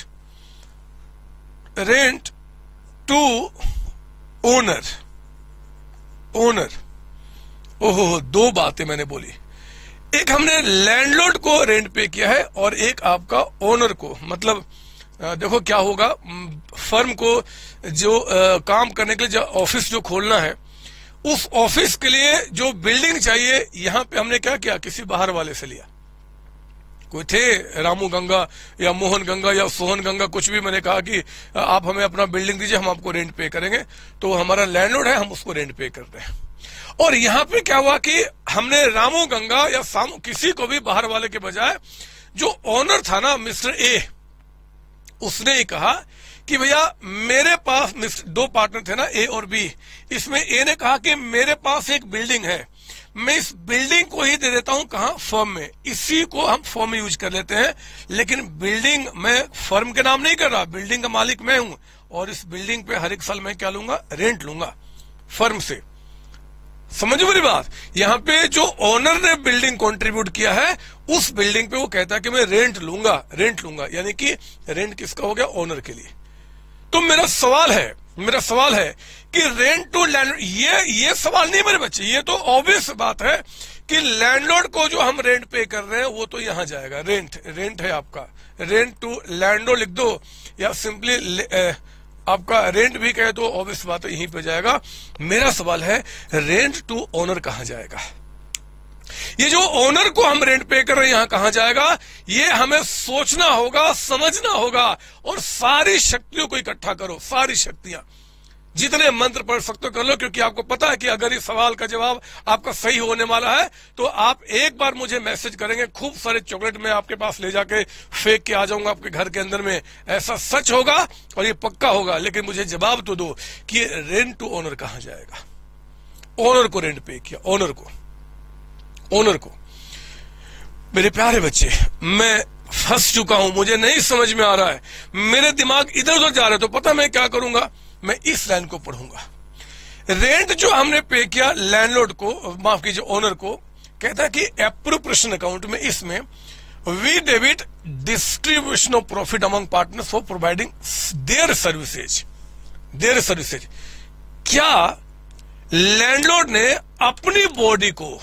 rent to owner owner ओहो, दो बातें मैंने बोली। एक हमने लैंडलॉर्ड को रेंट पे किया है और एक आपका ओनर को। मतलब देखो क्या होगा, फर्म को जो आ, काम करने के लिए जो ऑफिस जो खोलना है, उस ऑफिस के लिए जो बिल्डिंग चाहिए, यहां पे हमने क्या किया, किसी बाहर वाले से लिया। कोई थे रामू गंगा या मोहन गंगा या सोहन गंगा, कुछ भी, मैंने कहा कि आप हमें अपना बिल्डिंग दीजिए, हम आपको रेंट पे करेंगे। तो हमारा लैंडलॉर्ड है, हम उसको रेंट पे करते हैं। और यहाँ पे क्या हुआ कि हमने रामू गंगा या सामू किसी को भी बाहर वाले के बजाय जो ओनर था ना, मिस्टर ए, उसने ही कहा कि भैया मेरे पास, दो पार्टनर थे ना ए और बी, इसमें ए ने कहा कि मेरे पास एक बिल्डिंग है, मैं इस बिल्डिंग को ही दे देता हूं, कहा, फर्म में। इसी को हम फर्म में यूज कर लेते हैं, लेकिन बिल्डिंग मैं फर्म के नाम नहीं कर रहा, बिल्डिंग का मालिक मैं हूं और इस बिल्डिंग पे हर एक साल मैं क्या लूंगा, रेंट लूंगा फर्म से। समझो मेरी बात, यहाँ पे जो ओनर ने बिल्डिंग कंट्रीब्यूट किया है, उस बिल्डिंग पे वो कहता है कि मैं रेंट लूंगा रेंट लूंगा यानी कि रेंट किसका हो गया, ओनर के लिए। तो मेरा सवाल है मेरा सवाल है कि रेंट टू लैंडलॉर्ड, ये ये सवाल नहीं मेरे बच्चे, ये तो ऑब्वियस बात है कि लैंडलॉर्ड को जो हम रेंट पे कर रहे हैं वो तो यहां जाएगा। रेंट रेंट है आपका, रेंट टू लैंडलॉर्ड लिख दो या सिंपली आपका रेंट भी कहे तो ऑब्वियस बात है यहीं पे जाएगा। मेरा सवाल है रेंट टू ओनर कहां जाएगा? ये जो ओनर को हम रेंट पे कर रहे हैं यहां कहां जाएगा, ये हमें सोचना होगा, समझना होगा और सारी शक्तियों को इकट्ठा करो, सारी शक्तियां, जितने मंत्र पढ़ सकते हो कर लो, क्योंकि आपको पता है कि अगर इस सवाल का जवाब आपका सही होने वाला है तो आप एक बार मुझे मैसेज करेंगे, खूब सारे चॉकलेट मैं आपके पास ले जाके फेंक के आ जाऊंगा आपके घर के अंदर में। ऐसा सच होगा और ये पक्का होगा, लेकिन मुझे जवाब तो दो कि रेंट टू ओनर कहां जाएगा। ओनर को रेंट पे किया, ओनर को ओनर को मेरे प्यारे बच्चे, मैं फंस चुका हूं, मुझे नहीं समझ में आ रहा है, मेरे दिमाग इधर उधर जा रहे हैं। तो पता मैं क्या करूंगा, मैं इस लाइन को पढ़ूंगा। रेंट जो हमने पे किया लैंडलॉर्ड को, माफ कीजिए ओनर को, कहता है कि एप्रोप्रिएशन अकाउंट में इसमें we debit distribution of profit among partners for providing their services their services क्या लैंडलॉर्ड ने अपनी बॉडी को,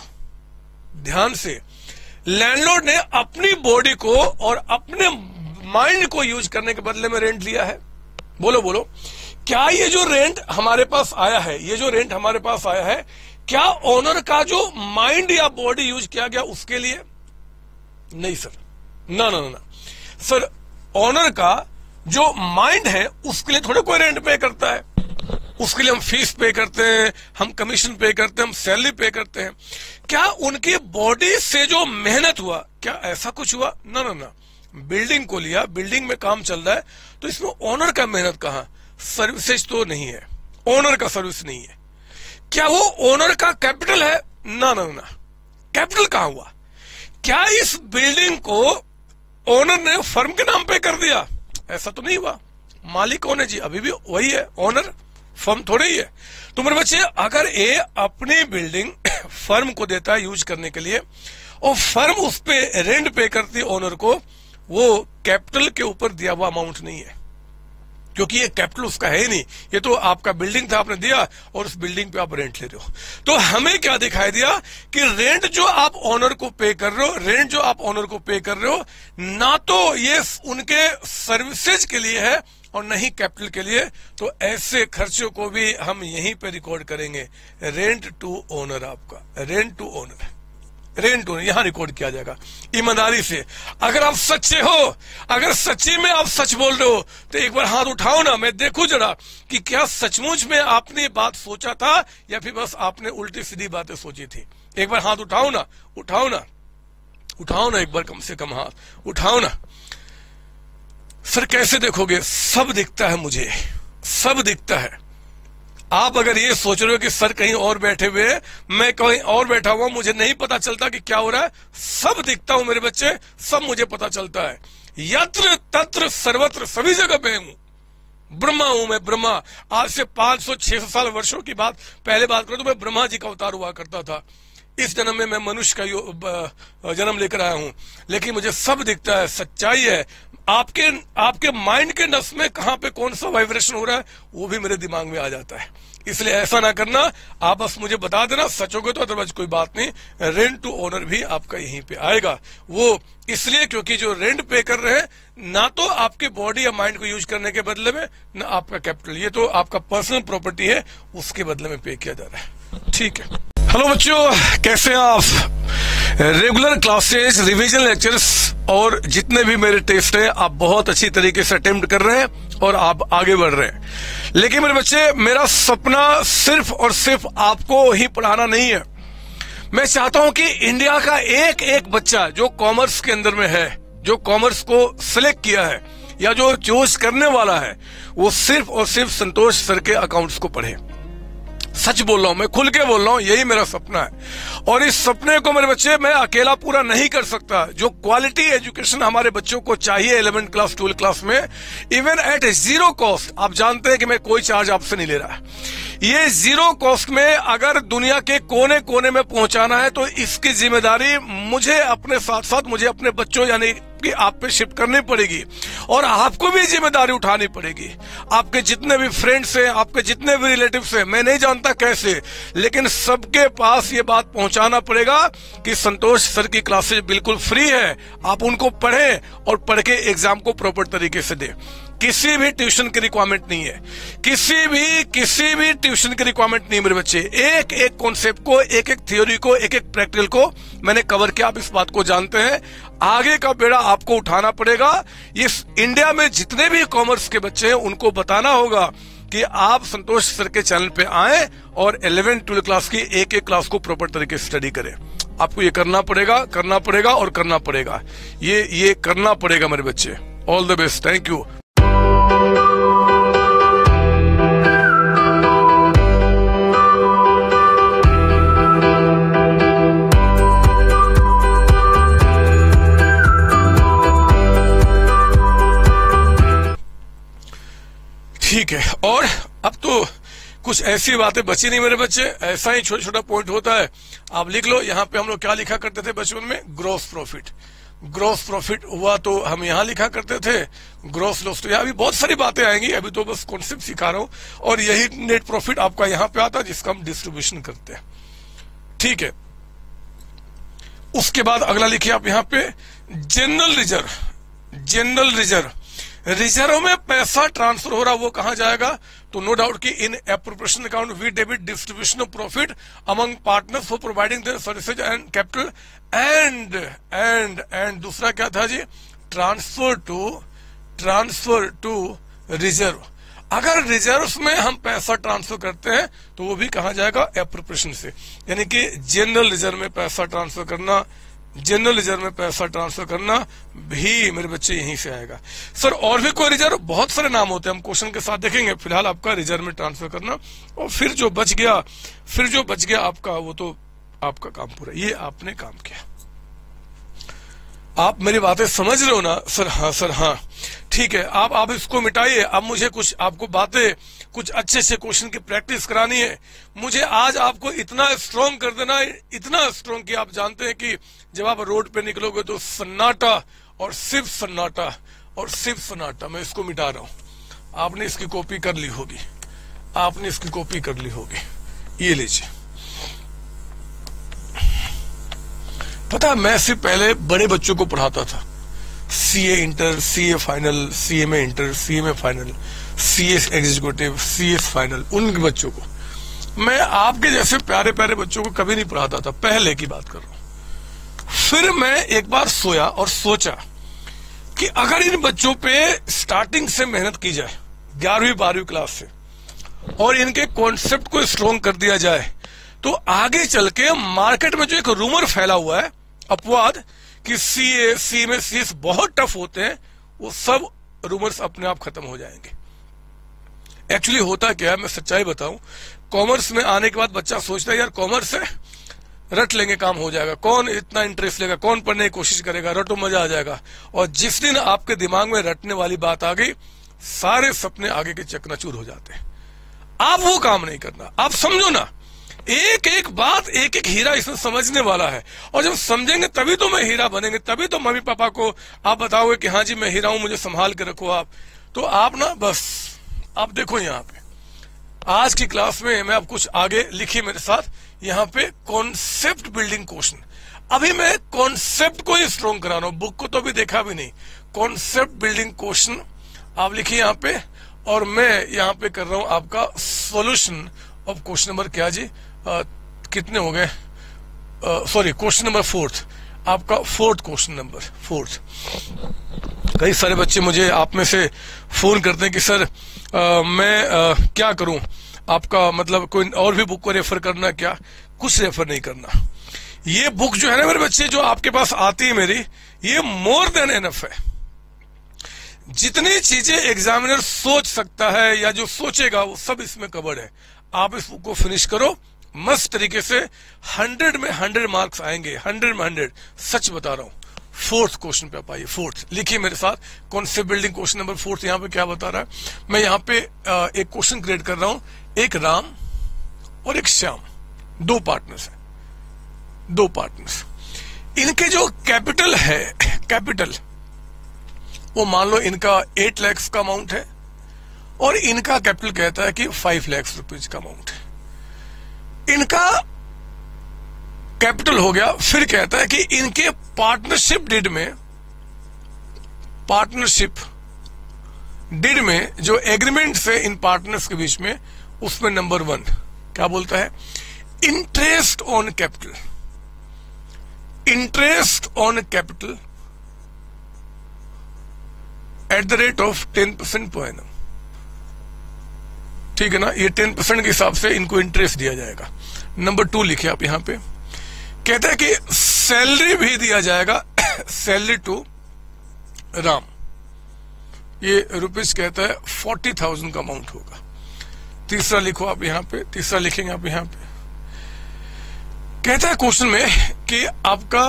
ध्यान से, लैंडलॉर्ड ने अपनी बॉडी को और अपने माइंड को यूज करने के बदले में रेंट लिया है? बोलो बोलो, क्या ये जो रेंट हमारे पास आया है, ये जो रेंट हमारे पास आया है, क्या ओनर का जो माइंड या बॉडी यूज किया गया उसके लिए? नहीं सर, ना ना ना सर, ओनर का जो माइंड है उसके लिए थोड़े कोई रेंट पे करता है। उसके लिए हम फीस पे करते हैं, हम कमीशन पे करते हैं, हम सैलरी पे करते हैं। क्या उनकी बॉडी से जो मेहनत हुआ, क्या ऐसा कुछ हुआ? ना ना ना, बिल्डिंग को लिया, बिल्डिंग में काम चल रहा है, तो इसमें ओनर का मेहनत कहां? सर्विसेज तो नहीं है, ओनर का सर्विस नहीं है। क्या वो ओनर का कैपिटल है? ना ना ना, कैपिटल कहां हुआ? क्या इस बिल्डिंग को ओनर ने फर्म के नाम पे कर दिया? ऐसा तो नहीं हुआ। मालिक कौन है जी? अभी भी वही है, ओनर, फर्म थोड़े ही है। तो मेरे बच्चे, अगर ए अपनी बिल्डिंग फर्म को देता है यूज करने के लिए और फर्म उस पे रेंट पे करती है ओनर को, वो कैपिटल के ऊपर दिया हुआ अमाउंट नहीं है, क्योंकि ये कैपिटल उसका है ही नहीं। ये तो आपका बिल्डिंग था, आपने दिया और उस बिल्डिंग पे आप रेंट ले रहे हो। तो हमें क्या दिखाई दिया कि रेंट जो आप ओनर को पे कर रहे हो, रेंट जो आप ओनर को पे कर रहे हो, ना तो ये उनके सर्विसेज के लिए है और नहीं कैपिटल के लिए। तो ऐसे खर्चों को भी हम यहीं पे रिकॉर्ड करेंगे, रेंट टू ओनर, आपका rent to owner, rent to यहां रिकॉर्ड किया जाएगा ईमानदारी से। अगर आप सच्चे हो, अगर सच्ची में आप सच बोल रहे हो तो एक बार हाथ उठाओ ना, मैं देखूं जरा कि क्या सचमुच में आपने बात सोचा था या फिर बस आपने उल्टी सीधी बातें सोची थी। एक बार हाथ उठाओ ना, उठाओ ना। उठाओ ना एक बार कम से कम हाथ, उठाओ ना। सर कैसे देखोगे? सब दिखता है मुझे, सब दिखता है। आप अगर ये सोच रहे हो कि सर कहीं और बैठे हुए, मैं कहीं और बैठा हुआ, मुझे नहीं पता चलता कि क्या हो रहा है, सब दिखता हूं मेरे बच्चे, सब मुझे पता चलता है। यत्र तत्र सर्वत्र, सभी जगह पे हूं, ब्रह्मा हूं मैं, ब्रह्मा। आज से पांच सौ छह सौ साल वर्षों की बात पहले बात करूं तो मैं ब्रह्मा जी का अवतार हुआ करता था। इस जन्म में मैं मनुष्य का जन्म लेकर आया हूं, लेकिन मुझे सब दिखता है, सच्चाई है। आपके आपके माइंड के नस में कहां पे कौन सा वाइब्रेशन हो रहा है वो भी मेरे दिमाग में आ जाता है। इसलिए ऐसा ना करना, आप बस मुझे बता देना, सच होगे तो, अदरवाइज कोई बात नहीं। रेंट टू ओनर भी आपका यहीं पे आएगा। वो इसलिए क्योंकि जो रेंट पे कर रहे हैं ना तो आपके बॉडी या माइंड को यूज करने के बदले में, ना आपका कैपिटल, ये तो आपका पर्सनल प्रॉपर्टी है, उसके बदले में पे किया जा रहा है। ठीक है, हेलो बच्चों, कैसे हैं आप? रेगुलर क्लासेस, रिवीजन लेक्चर्स और जितने भी मेरे टेस्ट हैं आप बहुत अच्छी तरीके से अटेम्प्ट कर रहे हैं और आप आगे बढ़ रहे हैं। लेकिन मेरे बच्चे, मेरा सपना सिर्फ और सिर्फ आपको ही पढ़ाना नहीं है। मैं चाहता हूं कि इंडिया का एक एक बच्चा जो कॉमर्स के अंदर में है, जो कॉमर्स को सिलेक्ट किया है या जो चूज करने वाला है, वो सिर्फ और सिर्फ संतोष सर के अकाउंट्स को पढ़े। सच बोल रहा हूं, मैं खुल के बोल रहा हूं, यही मेरा सपना है। और इस सपने को मेरे बच्चे मैं अकेला पूरा नहीं कर सकता। जो क्वालिटी एजुकेशन हमारे बच्चों को चाहिए इलेवेंथ क्लास ट्वेल्थ क्लास में, इवन एट जीरो कॉस्ट, आप जानते हैं कि मैं कोई चार्ज आपसे नहीं ले रहा। ये जीरो कॉस्ट में अगर दुनिया के कोने कोने में पहुंचाना है तो इसकी जिम्मेदारी मुझे अपने साथ साथ मुझे अपने बच्चों यानी कि आप पे शिफ्ट करनी पड़ेगी और आपको भी जिम्मेदारी उठानी पड़ेगी। आपके जितने भी फ्रेंड्स हैं, आपके जितने भी रिलेटिव्स हैं, मैं नहीं जानता कैसे, लेकिन सबके पास ये बात पहुंचाना पड़ेगा कि संतोष सर की क्लासेस बिल्कुल फ्री है, आप उनको पढ़ें और पढ़ के एग्जाम को प्रॉपर तरीके से दें। किसी भी ट्यूशन की रिक्वायरमेंट नहीं है, किसी भी किसी भी ट्यूशन की रिक्वायरमेंट नहीं मेरे बच्चे। एक एक कॉन्सेप्ट को, एक एक थ्योरी को, एक एक प्रैक्टिकल को मैंने कवर किया, आप इस बात को जानते हैं। आगे का बेड़ा आपको उठाना पड़ेगा। इस इंडिया में जितने भी कॉमर्स के बच्चे हैं उनको बताना होगा कि आप संतोष सर के चैनल पे आए और इलेवेंथ ट्वेल्थ क्लास की एक एक क्लास को प्रॉपर तरीके से स्टडी करें। आपको ये करना पड़ेगा, करना पड़ेगा और करना पड़ेगा, ये ये करना पड़ेगा मेरे बच्चे। All the best, thank you. ठीक है, और अब तो कुछ ऐसी बातें बची नहीं मेरे बच्चे, ऐसा ही छोटा छोटा पॉइंट होता है। आप लिख लो, यहाँ पे हम लोग क्या लिखा करते थे बचपन में? Gross profit. ग्रॉस प्रॉफिट हुआ तो हम यहाँ लिखा करते थे, ग्रॉस लॉस। तो यहाँ भी बहुत सारी बातें आएंगी, अभी तो बस कॉन्सेप्ट सिखा रहा हूँ। और यही नेट प्रॉफिट आपका यहाँ पे आता है जिसका हम डिस्ट्रीब्यूशन करते हैं। ठीक है, उसके बाद अगला लिखिए आप यहाँ पे general reserve. General reserve, reserve में पैसा ट्रांसफर हो रहा, वो कहां जाएगा? तो नो डाउट कि in appropriation account we debit distribution of profit among partners for providing their services and capital and and and दूसरा क्या था जी? Transfer to transfer to reserve. अगर रिजर्व में हम पैसा ट्रांसफर करते हैं तो वो भी कहां जाएगा? एप्रोप्रिएशन से। यानी कि जनरल रिजर्व में पैसा ट्रांसफर करना, जनरल रिजर्व में पैसा ट्रांसफर करना भी मेरे बच्चे यहीं से आएगा। सर और भी कोई रिजर्व? बहुत सारे नाम होते हैं, हम क्वेश्चन के साथ देखेंगे। फिलहाल आपका रिजर्व में ट्रांसफर करना, और फिर जो बच गया फिर जो बच गया आपका, वो तो आपका काम पूरा, ये आपने काम किया। आप मेरी बातें समझ रहे हो ना? सर हाँ, सर हाँ, ठीक है। आप आप इसको मिटाइए। अब मुझे कुछ आपको बातें, कुछ अच्छे से क्वेश्चन की प्रैक्टिस करानी है। मुझे आज आपको इतना स्ट्रॉन्ग कर देना है, इतना स्ट्रॉन्ग कि आप जानते हैं कि जब आप रोड पे निकलोगे तो सन्नाटा और सिर्फ सन्नाटा और सिर्फ सन्नाटा। मैं इसको मिटा रहा हूं। आपने इसकी कॉपी कर ली होगी, आपने इसकी कॉपी कर ली होगी। ये लीजिए। पता है, मैं सिर्फ पहले बड़े बच्चों को पढ़ाता था, CA inter, CA final, CA में इंटर, सीए में final, CS executive, CS final, उन बच्चों को। मैं आपके जैसे प्यारे प्यारे बच्चों को कभी नहीं पढ़ाता था, पहले की बात कर रहा हूं। फिर मैं एक बार सोया और सोचा कि अगर इन बच्चों पे स्टार्टिंग से मेहनत की जाए, ग्यारहवीं बारहवीं क्लास से, और इनके कॉन्सेप्ट को स्ट्रॉन्ग कर दिया जाए, तो आगे चल के मार्केट में जो एक रूमर फैला हुआ है, अपवाद, कि सी ए सी में सीएस बहुत टफ होते हैं, वो सब रूमर्स अपने आप खत्म हो जाएंगे। एक्चुअली होता क्या है, मैं सच्चाई बताऊं, कॉमर्स में आने के बाद बच्चा सोचता है यार कॉमर्स है, रट लेंगे काम हो जाएगा, कौन इतना इंटरेस्ट लेगा, कौन पढ़ने की कोशिश करेगा, रटो मजा आ जाएगा। और जिस दिन आपके दिमाग में रटने वाली बात आ गई, सारे सपने आगे के चकनाचूर हो जाते हैं। आप वो काम नहीं करना। आप समझो ना, एक एक बात, एक एक हीरा इसमें समझने वाला है, और जब समझेंगे तभी तो मैं हीरा बनेंगे, तभी तो मम्मी पापा को आप बताओगे कि हाँ जी मैं हीरा हूं, मुझे संभाल के रखो आप। तो आप ना बस आप देखो यहाँ पे आज की क्लास में मैं आप कुछ आगे लिखिए मेरे साथ, यहाँ पे कॉन्सेप्ट बिल्डिंग क्वेश्चन। अभी मैं कॉन्सेप्ट को ही स्ट्रॉन्ग करा रहा हूं, बुक को तो अभी देखा भी नहीं। कॉन्सेप्ट बिल्डिंग क्वेश्चन आप लिखिए यहाँ पे, और मैं यहाँ पे कर रहा हूं आपका सॉल्यूशन ऑफ क्वेश्चन नंबर क्या जी आ, कितने हो गए, सॉरी क्वेश्चन नंबर फोर्थ, आपका फोर्थ क्वेश्चन नंबर फोर्थ। कई सारे बच्चे मुझे आप में से फोन करते हैं कि सर आ, मैं आ, क्या करूं, आपका मतलब कोई और भी बुक को रेफर करना, क्या कुछ रेफर नहीं करना। ये बुक जो है ना मेरे बच्चे, जो आपके पास आती है मेरी, ये मोर देन एनफ है। जितनी चीजें एग्जामिनर सोच सकता है या जो सोचेगा वो सब इसमें कवर्ड है। आप इस बुक को फिनिश करो मस्त तरीके से, हंड्रेड में हंड्रेड मार्क्स आएंगे, हंड्रेड में हंड्रेड, सच बता रहा हूं। फोर्थ क्वेश्चन पे आप आइए, फोर्थ लिखिए मेरे साथ, concept building question number fourth. यहाँ पे क्या बता रहा है, मैं यहाँ पे एक क्वेश्चन क्रिएट कर रहा हूं। एक राम और एक श्याम, दो पार्टनर्स हैं, दो पार्टनर्स। इनके जो कैपिटल है, कैपिटल वो मान लो इनका एट लैक्स का अमाउंट है, और इनका कैपिटल कहता है कि फाइव लैक्स रुपीज का अमाउंट है। इनका कैपिटल हो गया, फिर कहता है कि इनके पार्टनरशिप डीड में, पार्टनरशिप डीड में जो एग्रीमेंट है इन पार्टनर्स के बीच में, उसमें नंबर वन क्या बोलता है, interest on capital, interest on capital at the rate of ten percent per annum. ठीक है ना, ये टेन परसेंट के हिसाब से इनको इंटरेस्ट दिया जाएगा। नंबर टू लिखे आप यहां पे, कहता है कि सैलरी भी दिया जाएगा, सैलरी टू राम, ये रुपीज कहता है फोर्टी थाउजेंड का अमाउंट होगा। तीसरा लिखो आप यहां पे, तीसरा लिखेंगे आप यहां पे, कहता है क्वेश्चन में कि आपका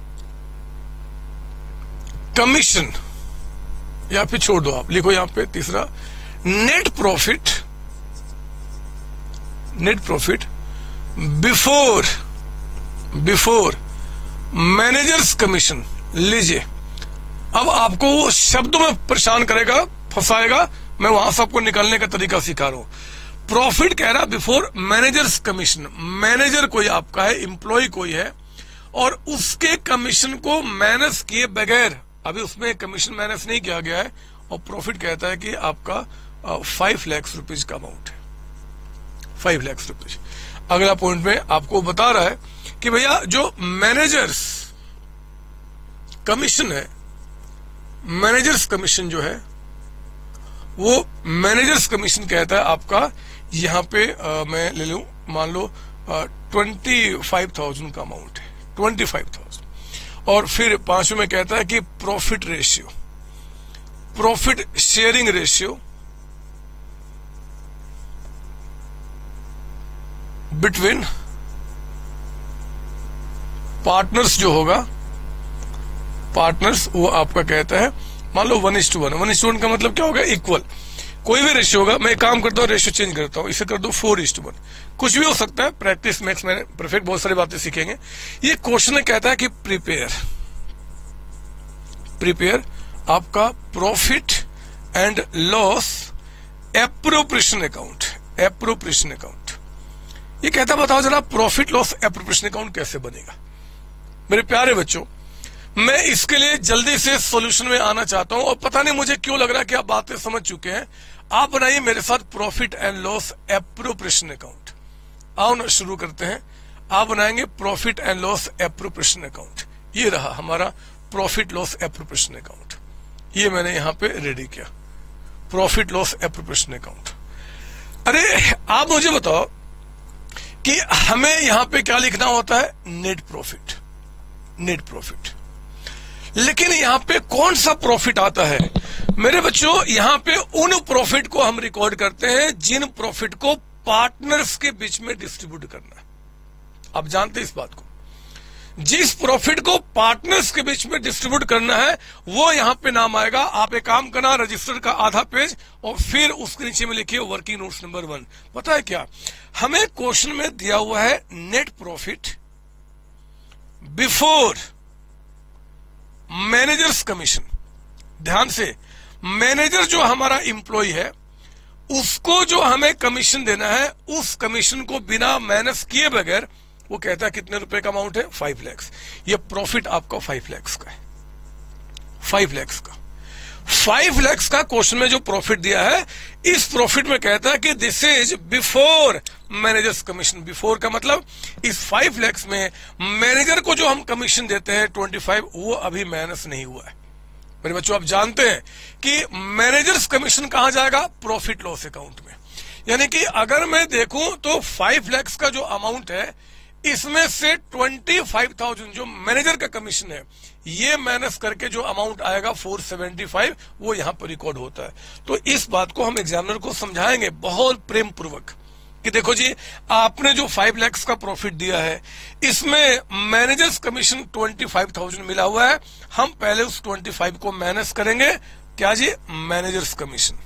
कमीशन, या फिर छोड़ दो आप, लिखो यहां पे तीसरा, net profit, net profit before before managers commission. लीजिए, अब आपको वो शब्दों में परेशान करेगा, फंसाएगा, मैं वहां से आपको निकालने का तरीका सिखा रहा हूं। प्रॉफिट कह रहा बिफोर मैनेजर्स कमीशन, मैनेजर कोई आपका है, एम्प्लॉय कोई है, और उसके कमीशन को माइनस किए बगैर, अभी उसमें कमीशन माइनस नहीं किया गया है, और प्रॉफिट कहता है कि आपका फाइव लैक्स रुपीज का अमाउंट है, फाइव लैक्स रुपीज। अगला पॉइंट में आपको बता रहा है कि भैया जो मैनेजर्स कमीशन है, मैनेजर्स कमीशन जो है वो मैनेजर्स कमीशन कहता है आपका, यहां पे आ, मैं ले लूं, मान लो ट्वेंटी फाइव थाउजेंड का अमाउंट है, ट्वेंटी फाइव थाउजेंड। और फिर पांचवें में कहता है कि profit ratio, profit sharing ratio between partners जो होगा, पार्टनर्स वो आपका कहता है मान लो one is to one. One is to one का मतलब क्या होगा, इक्वल, कोई भी रेशियो होगा। मैं काम करता हूँ, रेशियो चेंज करता हूँ, इसे कर दो फोर इज टू वन, कुछ भी हो सकता है। प्रैक्टिस मैक्स में परफेक्ट बहुत सारी बातें सीखेंगे। ये क्वेश्चन कहता है कि प्रिपेयर, प्रिपेयर आपका profit and loss appropriation account, appropriation account. ये कहता बताओ जरा प्रॉफिट लॉस एप्रोप्रिएशन अकाउंट कैसे बनेगा। मेरे प्यारे बच्चों, मैं इसके लिए जल्दी से सॉल्यूशन में आना चाहता हूं, और पता नहीं मुझे क्यों लग रहा है कि आप बातें समझ चुके हैं। आप बनाइए मेरे साथ profit and loss appropriation account. आओ ना शुरू करते हैं। आप बनाएंगे profit and loss appropriation account. ये रहा हमारा प्रॉफिट लॉस एप्रोप्रिएशन अकाउंट, ये मैंने यहां पे रेडी किया, प्रॉफिट लॉस एप्रोप्रिएशन अकाउंट। अरे आप मुझे बताओ कि हमें यहां पे क्या लिखना होता है, नेट प्रॉफिट, नेट प्रॉफिट। लेकिन यहाँ पे कौन सा प्रॉफिट आता है मेरे बच्चों? यहाँ पे उन प्रॉफिट को हम रिकॉर्ड करते हैं जिन प्रॉफिट को पार्टनर्स के बीच में डिस्ट्रीब्यूट करना है। आप जानते हैं इस बात को, जिस प्रॉफिट को पार्टनर्स के बीच में डिस्ट्रीब्यूट करना है वो यहां पे नाम आएगा। आप एक काम करना, रजिस्टर का आधा पेज और फिर उसके नीचे में लिखिए वर्किंग नोट्स नंबर वन। पता है क्या, हमें क्वेश्चन में दिया हुआ है net profit before managers commission. ध्यान से, मैनेजर जो हमारा इंप्लॉय है उसको जो हमें कमीशन देना है, उस कमीशन को बिना माइनस किए बगैर वो कहता है कितने रुपए का अमाउंट है, फाइव लैक्स। ये प्रॉफिट आपका फाइव लैक्स का है, फाइव लैक्स का फाइव लैक्स का क्वेश्चन में जो प्रॉफिट दिया है, इस प्रॉफिट में कहता है कि this is before managers commission. Before का मतलब इस फाइव लैक्स में मैनेजर को जो हम कमीशन देते हैं ट्वेंटी फाइव, वो अभी माइनस नहीं हुआ है। मेरे बच्चों, आप जानते हैं कि मैनेजर्स कमीशन कहां जाएगा, प्रॉफिट लॉस अकाउंट में। यानी कि अगर मैं देखूं तो फाइव लैक्स का जो अमाउंट है, इसमें से ट्वेंटी फाइव थाउजेंड जो मैनेजर का कमीशन है, ये माइनस करके जो अमाउंट आएगा फोर सेवेंटी फाइव, वो यहां पर रिकॉर्ड होता है। तो इस बात को हम एग्जामिनर को समझाएंगे बहुत प्रेम पूर्वक कि देखो जी, आपने जो फाइव लैक्स का प्रॉफिट दिया है, इसमें managers commission twenty five thousand मिला हुआ है। हम पहले उस ट्वेंटी फाइव को माइनस करेंगे, क्या जी, मैनेजर्स कमीशन।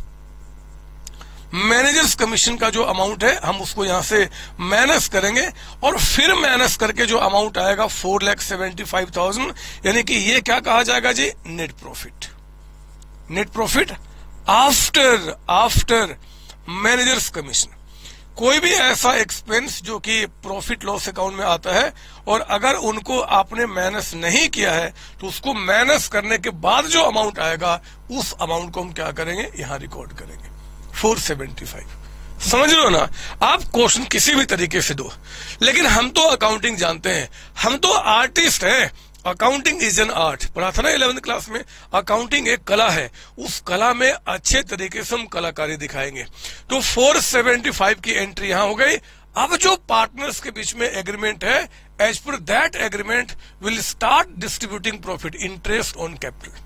मैनेजर्स कमीशन का जो अमाउंट है हम उसको यहां से माइनस करेंगे और फिर माइनस करके जो अमाउंट आएगा four lakh seventy five thousand, यानी कि ये क्या कहा जाएगा जी, net profit. Net profit after after managers commission. कोई भी ऐसा एक्सपेंस जो कि प्रॉफिट लॉस अकाउंट में आता है और अगर उनको आपने माइनस नहीं किया है तो उसको माइनस करने के बाद जो अमाउंट आएगा, उस अमाउंट को हम क्या करेंगे, यहां रिकॉर्ड करेंगे फोर सेवेंटी फाइव। समझ लो ना, आप क्वेश्चन किसी भी तरीके से दो, लेकिन हम तो अकाउंटिंग जानते हैं, हम तो आर्टिस्ट हैं। अकाउंटिंग इज एन आर्ट, पढ़ा था ना इलेवेंथ क्लास में। अकाउंटिंग एक कला है, उस कला में अच्छे तरीके से हम कलाकारी दिखाएंगे। तो फोर सेवेंटी फाइव की एंट्री यहां हो गई। अब जो पार्टनर्स के बीच में एग्रीमेंट है, as per that agreement will start distributing profit, interest on capital.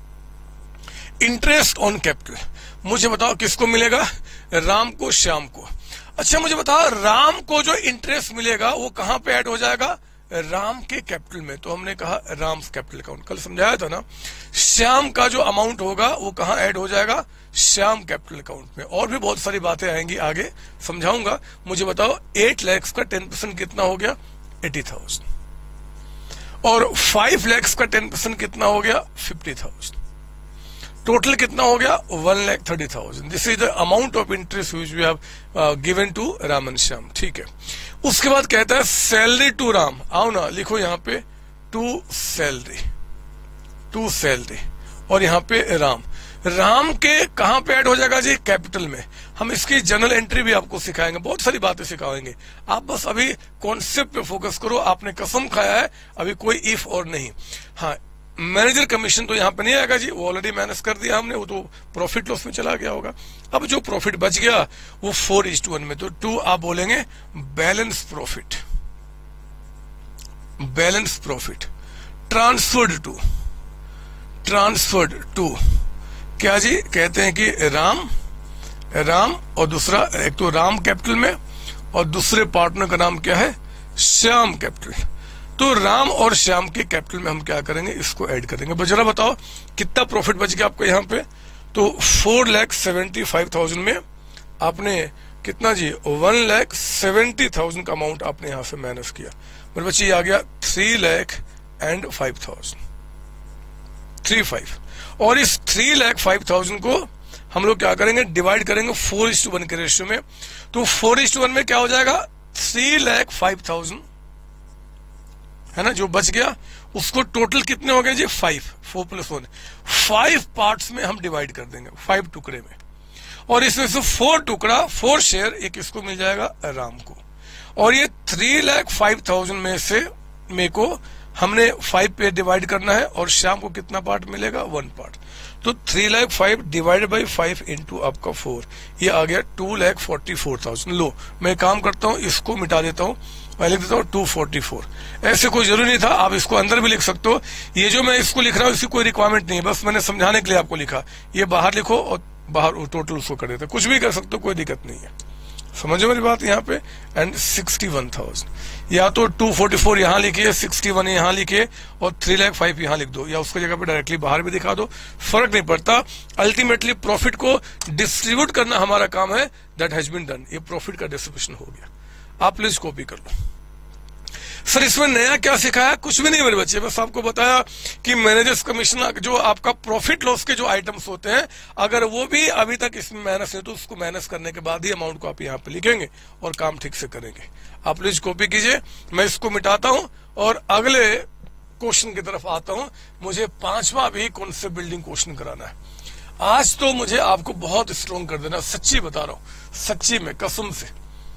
Interest on capital मुझे बताओ किसको मिलेगा, राम को, श्याम को। अच्छा मुझे बताओ, राम को जो इंटरेस्ट मिलेगा वो कहां पे ऐड हो जाएगा, राम के कैपिटल में। तो हमने कहा राम्स कैपिटल अकाउंट, कल समझाया था ना। श्याम का जो अमाउंट होगा वो कहां ऐड हो जाएगा, श्याम कैपिटल अकाउंट में। और भी बहुत सारी बातें आएंगी, आगे समझाऊंगा। मुझे बताओ, एट लैक्स का टेन परसेंट कितना हो गया, एटी थाउजेंड। और फाइव लैक्स का टेन परसेंट कितना हो गया, फिफ्टी थाउजेंड। टोटल कितना हो गया, one lakh thirty thousand. This is the amount of interest which we have given to Ram and Shyam. ठीक है, उसके बाद कहता है सैलरी टू राम। आओ ना, लिखो यहाँ पे टू सैलरी, टू सैलरी, और यहाँ पे राम। राम के कहां पे ऐड हो जाएगा जी, कैपिटल में। हम इसकी जनरल एंट्री भी आपको सिखाएंगे, बहुत सारी बातें सिखाएंगे। आप बस अभी कॉन्सेप्ट पे फोकस करो। आपने कसम खाया है, अभी कोई इफ और नहीं। हाँ, मैनेजर कमीशन तो यहां पे नहीं आएगा जी, वो ऑलरेडी माइनस कर दिया हमने, वो तो प्रॉफिट लॉस में चला गया होगा। अब जो प्रॉफिट बच गया वो फोर इज टू वन में, तो टू आप बोलेंगे balance profit, balance profit transferred to, transferred to क्या जी, कहते हैं कि राम, राम और दूसरा, एक तो राम कैपिटल में और दूसरे पार्टनर का नाम क्या है, श्याम कैपिटल। तो राम और श्याम के कैपिटल में हम क्या करेंगे, इसको ऐड करेंगे। बस जरा बताओ कितना प्रॉफिट बच गया आपको यहाँ पे, तो four lakh seventy five thousand में आपने कितना जी, वन लैख सेवेंटी थाउजेंड का अमाउंट आपने यहां से माइनस किया। मेरे बच्चे ये आ गया three lakh and five thousand, three five. और इस थ्री लैख फाइव थाउजेंड को हम लोग क्या करेंगे, डिवाइड करेंगे फोर इज टू वन के रेशियो में। तो फोर इज टू वन में क्या हो जाएगा, थ्री लैख फाइव थाउजेंड है ना, जो बच गया उसको टोटल कितने हो गए जी, five, four plus one, five parts में हम डिवाइड कर देंगे, फाइव टुकड़े में। और इसमें से फोर टुकड़ा, फोर शेयर, एक इसको मिल जाएगा राम को। और ये थ्री लैख फाइव थाउजेंड में से मेरे को हमने फाइव पे डिवाइड करना है, और श्याम को कितना पार्ट मिलेगा, वन पार्ट। तो three lakh five divided by five into आपका फोर, ये आ गया two lakh forty four thousand. लो मैं काम करता हूं, इसको मिटा देता हूं मैं लिख देता हूँ टू फोर्टी फोर। ऐसे कोई जरूरी नहीं था, आप इसको अंदर भी लिख सकते हो। ये जो मैं इसको लिख रहा हूँ इसकी कोई रिक्वायरमेंट नहीं है, बस मैंने समझाने के लिए आपको लिखा। ये बाहर लिखो और बाहर टोटल उसको कर देते, कुछ भी कर सकते हो, कोई दिक्कत नहीं है। समझो मेरी बात यहाँ पे। एंड सिक्सटी वन थाउजेंड, या तो टू फोर्टी फोर यहाँ लिखिए, सिक्सटी वन यहाँ लिखिए और थ्री लाख फाइव यहाँ लिख दो, या उसकी जगह पे डायरेक्टली बाहर भी दिखा दो, फर्क नहीं पड़ता। अल्टीमेटली प्रॉफिट को डिस्ट्रीब्यूट करना हमारा काम है। That has been done. ये प्रॉफिट का डिस्ट्रीब्यूशन हो गया। आप प्लीज कॉपी कर लो। सर इसमें नया क्या सिखाया? कुछ भी नहीं मेरे बच्चे, बस आपको बताया कि मैनेजर्स कमीशन जो आपका प्रॉफिट लॉस के जो आइटम्स होते हैं, अगर वो भी अभी तक इसमें माइनस है तो उसको माइनस करने के बाद ही अमाउंट को आप यहाँ पे लिखेंगे और काम ठीक से करेंगे। आप प्लीज कॉपी कीजिए। मैं इसको मिटाता हूं और अगले क्वेश्चन की तरफ आता हूं। मुझे पांचवा भी कॉन्सेप्ट बिल्डिंग क्वेश्चन कराना है आज। तो मुझे आपको बहुत स्ट्रॉन्ग कर देना, सच्ची बता रहा हूं, सच्ची में कसम से।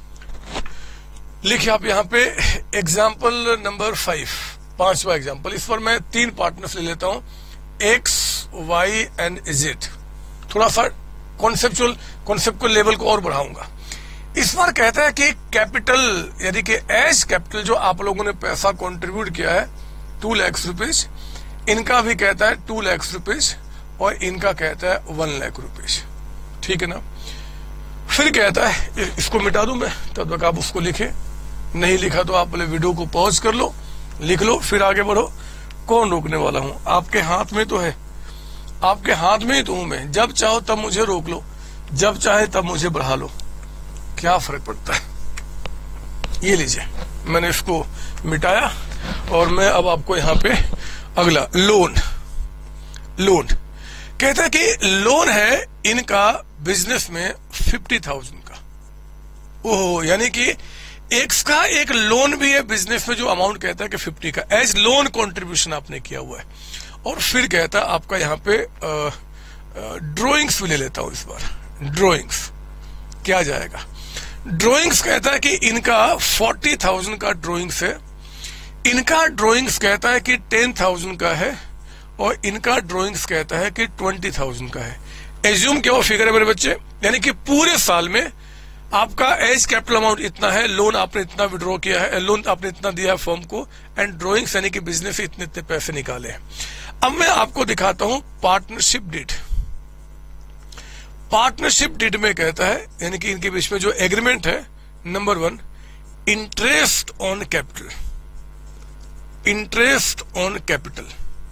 लिखिए आप यहाँ पे एग्जाम्पल नंबर फाइव, पांचवा एग्जाम्पल। इस पर मैं तीन पार्टनर्स ले लेता हूं, एक्स, वाई एंड जेड। थोड़ा सा कॉन्सेप्चुअल कॉन्सेप्ट को लेवल को और बढ़ाऊंगा। इस बार कहता है कि कैपिटल यानी कि एज कैपिटल जो आप लोगों ने पैसा कंट्रीब्यूट किया है टू लैक्स रुपीज, इनका भी कहता है टू लैक्स रुपीज और इनका कहता है वन लाख रुपीज। ठीक है ना। फिर कहता है, इसको मिटा दूं मैं, तब तक आप उसको लिखे। नहीं लिखा तो आप बोले वीडियो को पॉज कर लो, लिख लो, फिर आगे बढ़ो। कौन रोकने वाला हूं? आपके हाथ में तो है, आपके हाथ में ही तो हूं मैं। जब चाहो तब मुझे रोक लो, जब चाहे तब मुझे बढ़ा लो, क्या फर्क पड़ता है। ये लीजिए, मैंने इसको मिटाया और मैं अब आपको यहां पे अगला लोन। लोन कहता है कि लोन है इनका बिजनेस में फिफ्टी थाउजेंड का। ओह, यानी कि एक्स का एक लोन भी है बिजनेस में, जो अमाउंट कहता है कि फिफ्टी का एज लोन कंट्रीब्यूशन आपने किया हुआ है। और फिर कहता है आपका यहाँ पे ड्रॉइंग्स भी ले लेता हूं इस बार। ड्रॉइंग्स क्या जाएगा? ड्रॉइंग्स कहता है कि इनका फोर्टी थाउजेंड का ड्रॉइंग्स है, इनका ड्रॉइंग्स कहता है कि टेन थाउजेंड का है और इनका ड्रॉइंग्स कहता है कि ट्वेंटी थाउजेंड का है। एज्यूम क्या वो फिगर है मेरे बच्चे, यानी कि पूरे साल में आपका एज कैपिटल अमाउंट इतना है, लोन आपने इतना विड्रॉ किया है, लोन आपने इतना दिया है फर्म को, एंड ड्रॉइंग्स यानी कि बिजनेस से इतने इतने पैसे निकाले हैं। अब मैं आपको दिखाता हूं पार्टनरशिप डीड। पार्टनरशिप डीड में कहता है, यानी कि इनके बीच में जो एग्रीमेंट है, number one, interest on capital. Interest on capital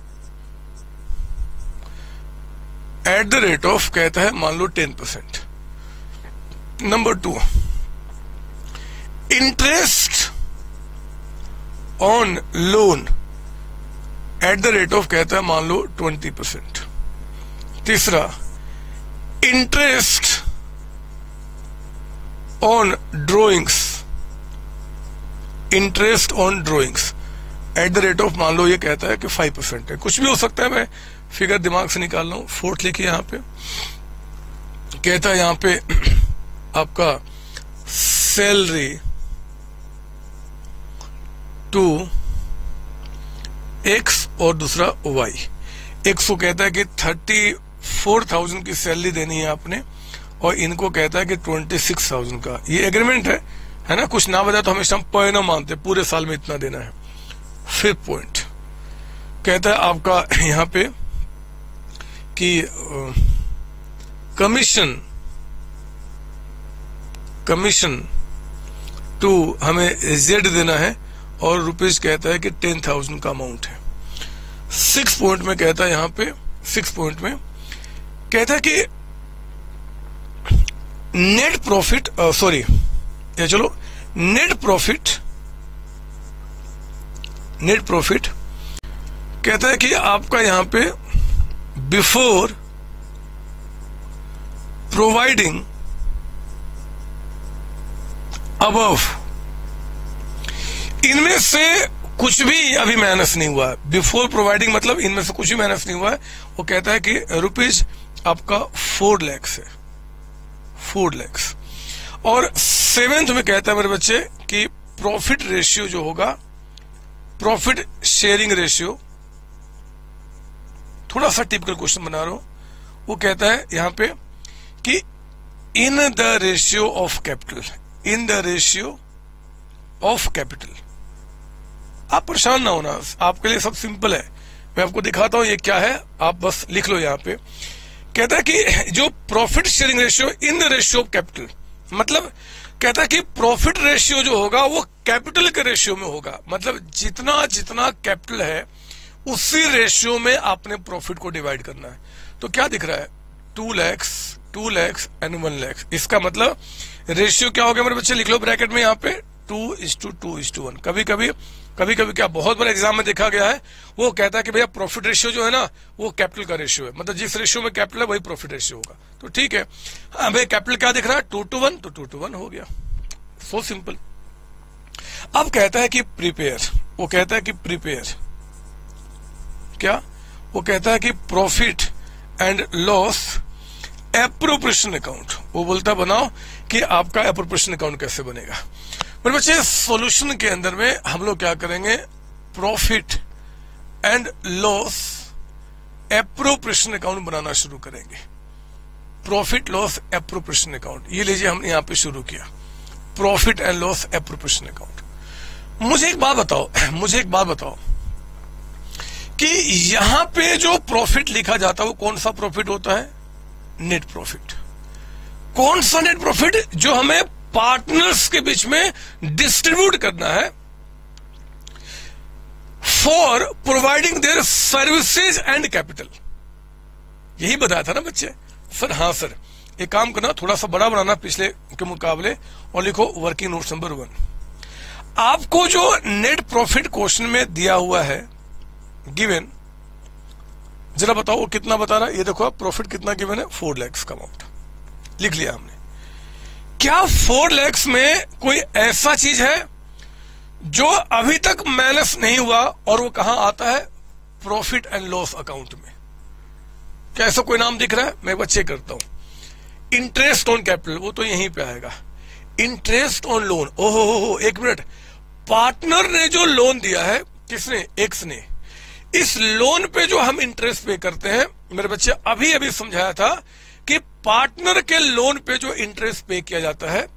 at the rate of कहता है मान लो ten percent. Number two, interest on loan at the rate of कहता है मान लो ट्वेंटी परसेंट। तीसरा, interest on drawings, interest on drawings at the rate of मान लो ये कहता है कि फाइव परसेंट है। कुछ भी हो सकता है, मैं फिगर दिमाग से निकाल रहा हूं। फोर्थ लिखिए यहां पे, कहता है यहां पे आपका सैलरी टू एक्स और दूसरा वाई। एक्स को कहता है कि थर्टी फोर थाउजेंड की सैलरी देनी है आपने और इनको कहता है कि ट्वेंटी सिक्स थाउजेंड का। ये एग्रीमेंट है है ना। कुछ ना बता तो हमेशा हम पर एनम मानते, पूरे साल में इतना देना है। फिफ्थ पॉइंट कहता है आपका यहां पे कि कमीशन कमीशन टू हमें जेड देना है और रुपीज कहता है कि टेन थाउजेंड का अमाउंट है। सिक्स पॉइंट में कहता है यहां पे, सिक्स पॉइंट में कहता है कि नेट प्रॉफिट, सॉरी या चलो नेट प्रॉफिट, नेट प्रॉफिट कहता है कि आपका यहां पे बिफोर प्रोवाइडिंग अबव, इनमें से कुछ भी अभी माइनस नहीं हुआ है। बिफोर प्रोवाइडिंग मतलब इनमें से कुछ भी माइनस नहीं हुआ है। वो कहता है कि रुपीज आपका फोर लैक्स है, फोर लैक्स। और सेवेंथ में कहता है मेरे बच्चे कि प्रॉफिट रेशियो जो होगा, प्रॉफिट शेयरिंग रेशियो, थोड़ा सा टिपिकल क्वेश्चन बना रहा हूं। वो कहता है यहां पे कि in the ratio of capital, in the ratio of capital. आप परेशान ना होना, आपके लिए सब सिंपल है, मैं आपको दिखाता हूं ये क्या है, आप बस लिख लो यहां पे। कहता है कि जो profit sharing ratio in the ratio of capital, मतलब कहता है कि प्रॉफिट रेशियो जो होगा वो कैपिटल के रेशियो में होगा, मतलब जितना जितना कैपिटल है उसी रेशियो में आपने प्रॉफिट को डिवाइड करना है। तो क्या दिख रहा है, two lakhs two lakhs and one lakhs, इसका मतलब रेशियो क्या हो गया मेरे बच्चे, लिख लो ब्रैकेट में यहाँ पे two is to two is to one. कभी कभी कभी कभी क्या बहुत बड़े एग्जाम में देखा गया है, वो कहता है कि भैया प्रॉफिट रेशियो जो है ना वो कैपिटल का रेशियो है, मतलब जिस रेशियो में कैपिटल है वही प्रॉफिट रेशियो होगा। तो ठीक है, हाँ भाई कैपिटल क्या दिख रहा है, टू टू वन, तो टू टू वन हो गया, सो सिंपल। अब कहता है कि प्रिपेयर, वो कहता है कि प्रिपेयर क्या, वो कहता है कि profit and loss appropriation account, वो बोलता है बनाओ कि आपका एप्रोप्रिएशन अकाउंट कैसे बनेगा। पर बच्चे सॉल्यूशन के अंदर में हम लोग क्या करेंगे, profit and loss appropriation account बनाना शुरू करेंगे। प्रॉफिट लॉस एप्रोप्रिएशन अकाउंट, ये लीजिए हमने यहां पे शुरू किया, profit and loss appropriation account. मुझे एक बात बताओ मुझे एक बात बताओ कि यहां पे जो प्रॉफिट लिखा जाता है वो कौन सा प्रॉफिट होता है, नेट प्रॉफिट। कौन सा नेट प्रॉफिट, जो हमें पार्टनर्स के बीच में डिस्ट्रीब्यूट करना है for providing their services and capital. यही बताया था ना बच्चे सर। हाँ सर, एक काम करना, थोड़ा सा बड़ा बनाना पिछले के मुकाबले और लिखो वर्किंग नोट्स नंबर वन। आपको जो नेट प्रॉफिट क्वेश्चन में दिया हुआ है गिवन, जरा बताओ वो कितना बता रहा है। ये देखो आप, प्रॉफिट कितना गिवन है, फोर लैक्स का अमाउंट लिख लिया हमने। क्या फोर लैक्स में कोई ऐसा चीज है जो अभी तक माइनस नहीं हुआ और वो कहां आता है, प्रॉफिट एंड लॉस अकाउंट में? क्या ऐसा कोई नाम दिख रहा है? मैं एक बार चेक करता हूं। इंटरेस्ट ऑन कैपिटल, वो तो यहीं पे आएगा। इंटरेस्ट ऑन लोन, ओहो हो हो एक मिनट, पार्टनर ने जो लोन दिया है, किसने, एक्स ने, इस लोन पे जो हम इंटरेस्ट पे करते हैं, मेरे बच्चे अभी अभी समझाया था कि पार्टनर के लोन पे जो इंटरेस्ट पे किया जाता है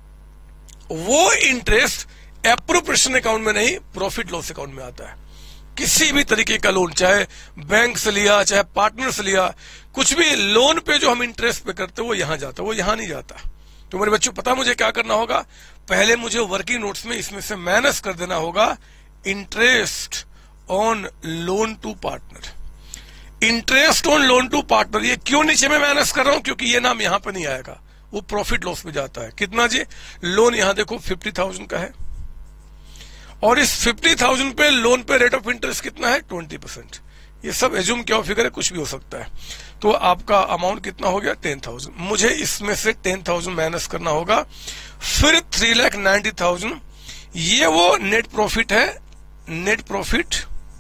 वो इंटरेस्ट एप्रोप्रिएशन अकाउंट में नहीं, प्रॉफिट लॉस अकाउंट में आता है। किसी भी तरीके का लोन, चाहे बैंक से लिया चाहे पार्टनर से लिया, कुछ भी लोन पे जो हम इंटरेस्ट पे करते हैं वो यहां जाता है, वो यहां नहीं जाता। तो मेरे बच्चों पता मुझे क्या करना होगा, पहले मुझे वर्किंग नोट्स में इसमें से माइनस कर देना होगा interest on loan to partner. Interest on loan to partner, ये क्यों नीचे में माइनस कर रहा हूं, क्योंकि ये नाम यहां पर नहीं आएगा, वो प्रॉफिट लॉस में जाता है। कितना जी, लोन यहां देखो फिफ्टी थाउजेंड का है और इस फिफ्टी थाउजेंड पे लोन पे रेट ऑफ इंटरेस्ट कितना है, ट्वेंटी परसेंट। ये सब एज्यूम क्या फिगर है, कुछ भी हो सकता है। तो आपका अमाउंट कितना हो गया, टेन थाउजेंड। मुझे इसमें से टेन थाउजेंड माइनस करना होगा, फिर थ्री लाख नाइन्टी थाउजेंड ये वो नेट प्रॉफिट है, नेट प्रॉफिट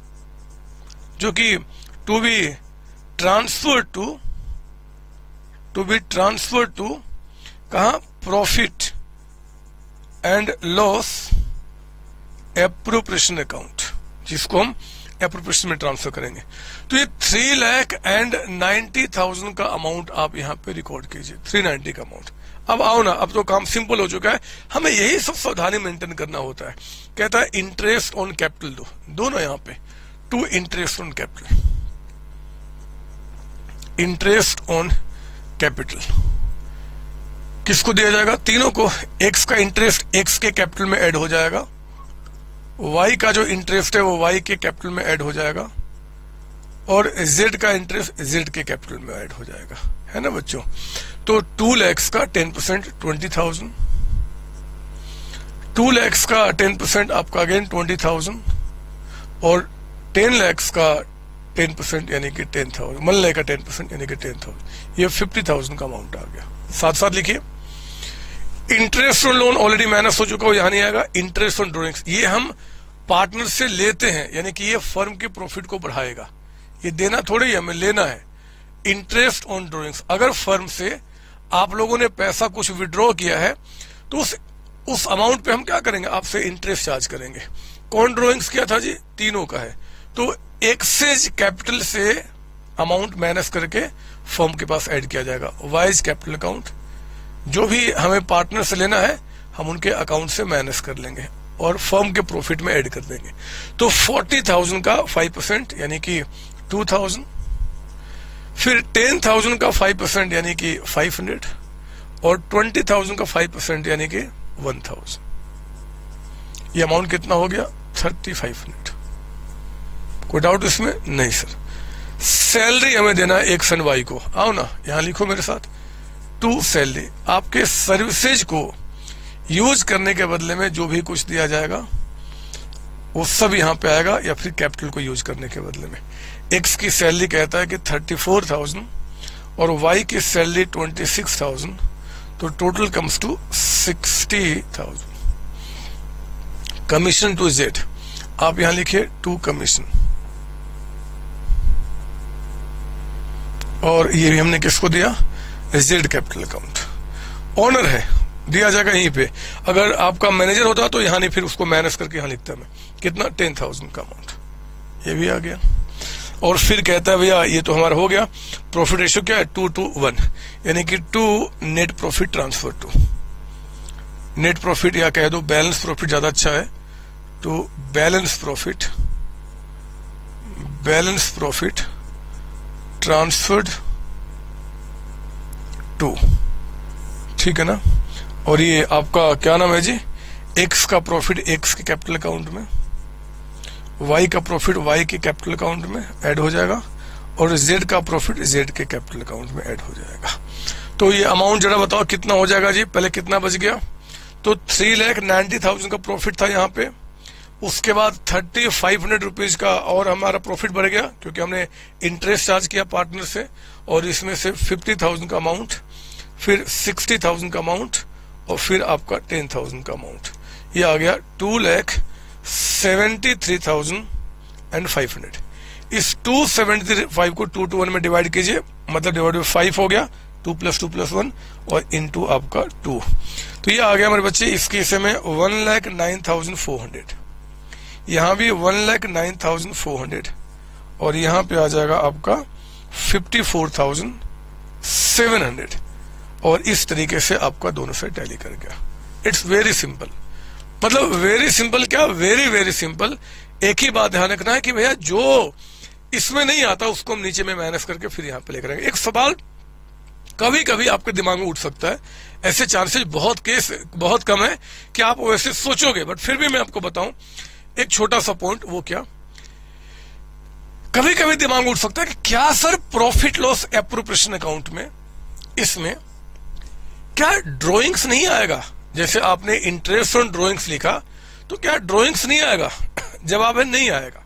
जो कि to be transfer to to be transfer to कहा, profit and loss appropriation account, जिसको हम एप्रोप्रिएशन में ट्रांसफर करेंगे। तो ये three lakh and ninety thousand का अमाउंट आप यहां पे रिकॉर्ड कीजिए, थ्री नाइन्टी का अमाउंट। अब आओ ना, अब तो काम सिंपल हो चुका है, हमें यही सब सावधानी मेंटेन करना होता है। कहता है इंटरेस्ट ऑन कैपिटल दो, दोनों यहां पे to interest on capital, interest on capital किसको दिया जाएगा, तीनों को। एक्स का इंटरेस्ट एक्स के कैपिटल में ऐड हो जाएगा, वाई का जो इंटरेस्ट है वो वाई के कैपिटल में ऐड हो जाएगा और जेड का इंटरेस्ट जेड के कैपिटल में ऐड हो जाएगा, है ना बच्चों। तो टू लैक्स का ten percent twenty thousand, two lakhs का टेन परसेंट आपका अगेन ट्वेंटी थाउजेंड और टेन लैक्स का टेन परसेंट यानी कि टेन थाउजेंड, वन लैख का टेन परसेंट यानी कि टेन थाउजेंड, ये फिफ्टी थाउजेंड का अमाउंट आ गया। साथ साथ लिखिए, interest on loan already minus हो चुका हो, यहां नहीं आएगा। इंटरेस्ट ऑन ड्रॉइंग्स ये हम पार्टनर से लेते हैं, यानी कि ये फर्म के प्रॉफिट को बढ़ाएगा, ये देना थोड़ी हमें लेना है। इंटरेस्ट ऑन ड्रॉइंग्स, अगर फर्म से आप लोगों ने पैसा कुछ विड्रॉ किया है तो उस उस अमाउंट पे हम क्या करेंगे, आपसे इंटरेस्ट चार्ज करेंगे। कौन ड्रॉइंग्स किया था जी, तीनों का है, तो एक्सेज कैपिटल से अमाउंट माइनस करके फर्म के पास ऐड किया जाएगा। वाइज कैपिटल अकाउंट, जो भी हमें पार्टनर से लेना है हम उनके अकाउंट से माइनस कर लेंगे। और फर्म के प्रॉफिट में ऐड कर देंगे। तो फोर्टी थाउजेंड का फाइव परसेंट यानी कि टू थाउजेंड, फिर टेन थाउजेंड का फाइव परसेंट यानी कि फाइव हंड्रेड, और ट्वेंटी थाउजेंड का फाइव परसेंट यानी कि वन थाउजेंड। ये अमाउंट कितना हो गया? Thirty five hundred. कोई डाउट इसमें? नहीं सर। सैलरी हमें देना है एक सन वाई को। आओ ना, यहां लिखो मेरे साथ, टू सैलरी। आपके सर्विसेज को यूज करने के बदले में जो भी कुछ दिया जाएगा वो सब यहां पे आएगा, या फिर कैपिटल को यूज करने के बदले में। एक्स की सैलरी कहता है कि थर्टी फोर थाउजेंड और वाई की सैलरी ट्वेंटी सिक्स थाउजेंड, तो total comes to sixty thousand. Commission to Z, आप यहां लिखिए टू कमीशन, और ये भी हमने किसको दिया? Z capital account. ऑनर है, दिया जाएगा यहीं पे। अगर आपका मैनेजर होता तो यहां नहीं, फिर उसको माइनस करके यहां लिखता मैं कितना? टेन थाउजेंड का अमाउंट। ये भी आ गया। और फिर कहता है भैया ये तो हमारा हो गया। प्रॉफिट रेशियो क्या है? टू टू वन, यानी कि to net profit transfer to net profit, या कह दो बैलेंस प्रॉफिट ज्यादा अच्छा है, तो balance profit balance profit transferred to, ठीक है ना। और ये आपका क्या नाम है जी? एक्स का प्रॉफिट एक्स के कैपिटल अकाउंट में, वाई का प्रॉफिट वाई के कैपिटल अकाउंट में ऐड हो जाएगा, और जेड का प्रॉफिट जेड के कैपिटल अकाउंट में ऐड हो जाएगा। तो ये अमाउंट जरा बताओ कितना हो जाएगा जी? पहले कितना बच गया? तो थ्री लैख नाइन्टी थाउजेंड का प्रॉफिट था यहाँ पे। उसके बाद थर्टी फाइव हंड्रेड रुपीज का और हमारा प्रॉफिट बढ़ गया, क्योंकि हमने इंटरेस्ट चार्ज किया पार्टनर से, और इसमें से फिफ्टी थाउजेंड का अमाउंट, फिर सिक्सटी थाउजेंड का अमाउंट, और फिर आपका टेन थाउजेंड का अमाउंट। ये आ गया two lakh seventy three thousand and five hundred. इस टू सेवेंटी फाइव को टू टू वन में डिवाइड कीजिए, मतलब डिवाइड बाई फाइव हो गया, two plus two plus one, और इंटू आपका टू। तो ये आ गया हमारे बच्चे इस केस में one lakh nine thousand four hundred. यहां भी one lakh nine thousand four hundred, और यहां पे आ जाएगा आपका fifty four thousand seven hundred. और इस तरीके से आपका दोनों से टैली कर गया। इट्स वेरी सिंपल, मतलब वेरी सिंपल क्या, वेरी वेरी सिंपल। एक ही बात ध्यान रखना है कि भैया जो इसमें नहीं आता उसको हम नीचे में माइनस करके फिर यहां पे लेकर आएंगे। एक सवाल कभी कभी आपके दिमाग में उठ सकता है, ऐसे चांसेस बहुत केस बहुत कम है कि आप वैसे सोचोगे, बट फिर भी मैं आपको बताऊं एक छोटा सा पॉइंट। वो क्या, कभी कभी दिमाग में उठ सकता है कि क्या sir profit loss appropriation account में इसमें क्या ड्रॉइंग्स नहीं आएगा? जैसे आपने इंटरेस्ट ऑन ड्रॉइंग्स लिखा, तो क्या ड्रॉइंग्स नहीं आएगा? जवाब है नहीं आएगा।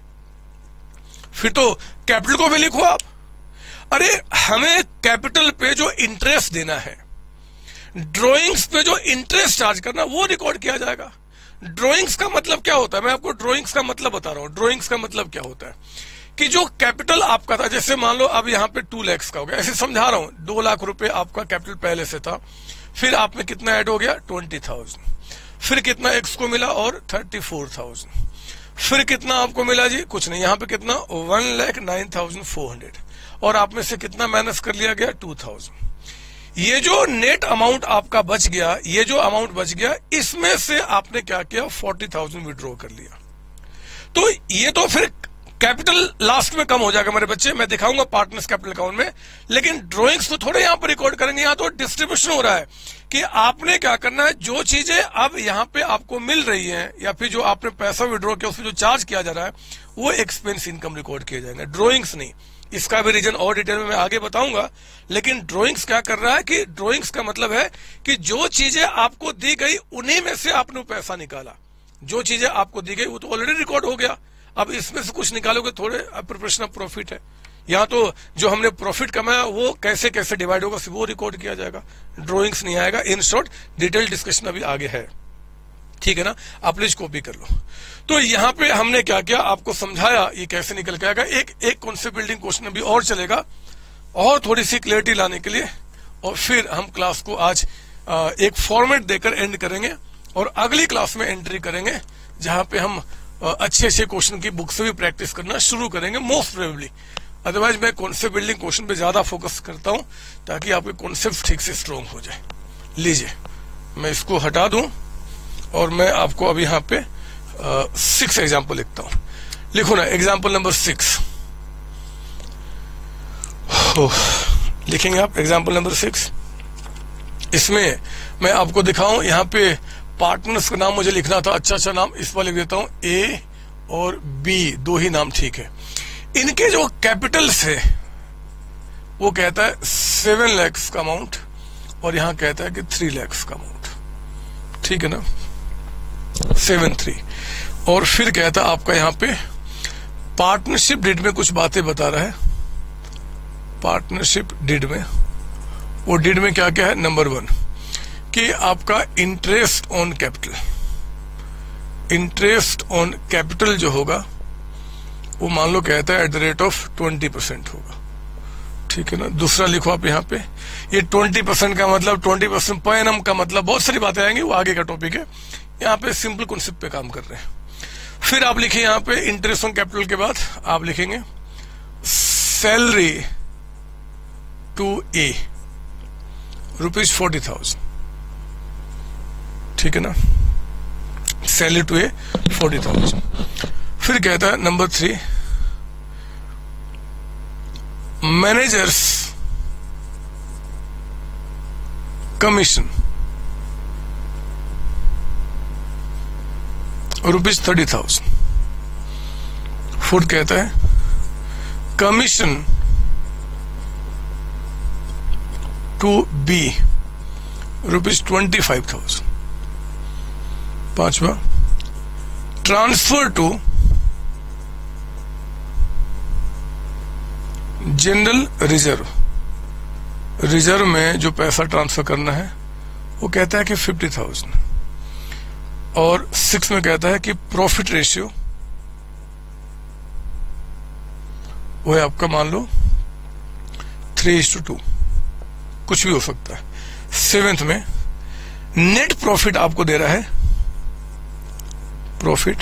फिर तो कैपिटल को भी लिखो आप। अरे हमें कैपिटल पे जो इंटरेस्ट देना है, ड्रॉइंग्स पे जो इंटरेस्ट चार्ज करना, वो रिकॉर्ड किया जाएगा। ड्रॉइंग्स का मतलब क्या होता है? मैं आपको ड्रॉइंग्स का मतलब बता रहा हूं। ड्रॉइंग्स का मतलब क्या होता है कि जो कैपिटल आपका था, जैसे मान लो अब यहां पे टू लैक्स का हो गया, ऐसे समझा रहा हूं, दो लाख रुपए आपका कैपिटल पहले से था, फिर आप में कितना ऐड हो गया? Twenty thousand. फिर कितना एक्स को मिला? और थर्टी फोर थाउजेंड। फिर कितना आपको मिला जी? कुछ नहीं। यहां पे कितना? One lakh nine thousand four hundred. और आप में से कितना माइनस कर लिया गया? Two thousand. ये जो नेट अमाउंट आपका बच गया, ये जो अमाउंट बच गया, इसमें से आपने क्या किया? फोर्टी थाउजेंड विड्रॉ कर लिया। तो ये तो फिर कैपिटल लास्ट में कम हो जाएगा मेरे बच्चे, मैं दिखाऊंगा पार्टनर्स कैपिटल अकाउंट में। लेकिन ड्रॉइंग्स तो थोड़े यहां पर रिकॉर्ड करेंगे, यहां तो डिस्ट्रीब्यूशन हो रहा है कि आपने क्या करना है, जो चीजें अब यहां पे आपको मिल रही हैं, या फिर जो आपने पैसा विड्रॉ किया उसमें जो चार्ज किया जा रहा है, वो एक्सपेंस इनकम रिकॉर्ड किए जाएंगे, ड्रॉइंग्स नहीं। इसका भी रीजन और डिटेल में मैं आगे बताऊंगा। लेकिन ड्रॉइंग्स क्या कर रहा है कि ड्रॉइंग्स का मतलब है कि जो चीजें आपको दी गई उन्हीं में से आपने पैसा निकाला। जो चीजें आपको दी गई वो तो ऑलरेडी रिकॉर्ड हो गया, अब इसमें से कुछ निकालोगे, थोड़े प्रिपरेशन ऑफ प्रॉफिट है। यहाँ तो जो हमने प्रॉफिट कमाया वो कैसे कैसे डिवाइड होगा वो रिकॉर्ड किया जाएगा, ड्रॉइंग्स नहीं आएगा। इन शॉर्ट डिटेल डिस्कशन अभी आगे है, ठीक है ना, आप प्लीज कॉपी कर लो। तो यहाँ पे हमने क्या किया, आपको समझाया ये कैसे निकल के आएगा। एक एक कॉन्सेप्ट बिल्डिंग क्वेश्चन अभी और चलेगा, और थोड़ी सी क्लियरिटी लाने के लिए, और फिर हम क्लास को आज एक फॉर्मेट देकर एंड करेंगे, और अगली क्लास में एंट्री करेंगे जहां पे हम अच्छे अच्छे क्वेश्चन की बुक से भी प्रैक्टिस करना शुरू करेंगे मोस्ट प्रोबेबली। अदरवाइज मैं कॉन्सेप्ट बिल्डिंग क्वेश्चन पे ज्यादा फोकस करता हूं ताकि आपके कॉन्सेप्ट ठीक से स्ट्रॉन्ग हो जाए। लीजिए मैं इसको हटा दूं, और मैं आपको अभी यहाँ पे सिक्स एग्जाम्पल लिखता हूं। लिखो ना एग्जाम्पल नंबर सिक्स, लिखेंगे आप एग्जाम्पल नंबर सिक्स। इसमें मैं आपको दिखाऊं, यहाँ पे पार्टनर्स का नाम मुझे लिखना था, अच्छा अच्छा नाम, इस पर लिख देता हूं ए और बी, दो ही नाम ठीक है। इनके जो कैपिटल्स है वो कहता है सेवन लैक्स का अमाउंट और यहां कहता है कि थ्री लैक्स का अमाउंट, ठीक है ना, सेवन थ्री। और फिर कहता है आपका यहां पे पार्टनरशिप डीड में कुछ बातें बता रहा है। पार्टनरशिप डीड में, वो डीड में क्या क्या है, नंबर वन कि आपका interest on capital, interest on capital जो होगा वो मान लो कहता है at the rate of twenty percent होगा, ठीक है ना। दूसरा लिखो आप यहाँ पे, ये ट्वेंटी परसेंट का मतलब ट्वेंटी परसेंट पर एनम का मतलब बहुत सारी बातें आएंगी, वो आगे का टॉपिक है, यहाँ पे सिंपल कॉन्सेप्ट पे काम कर रहे हैं। फिर आप लिखिए यहाँ पे इंटरेस्ट ऑन कैपिटल के बाद आप लिखेंगे salary to A rupees forty thousand, ठीक है ना, salary to A forty thousand. फिर कहता है number three managers commission rupees thirty thousand. Fourth कहता है commission to B rupees twenty five thousand. पांचवा transfer to general reserve, reserve में जो पैसा ट्रांसफर करना है वो कहता है कि फिफ्टी थाउजेंड। और सिक्स में कहता है कि प्रॉफिट रेशियो वो है आपका मान लो थ्री इज टू टू, कुछ भी हो सकता है। सेवेंथ में नेट प्रॉफिट आपको दे रहा है, प्रॉफिट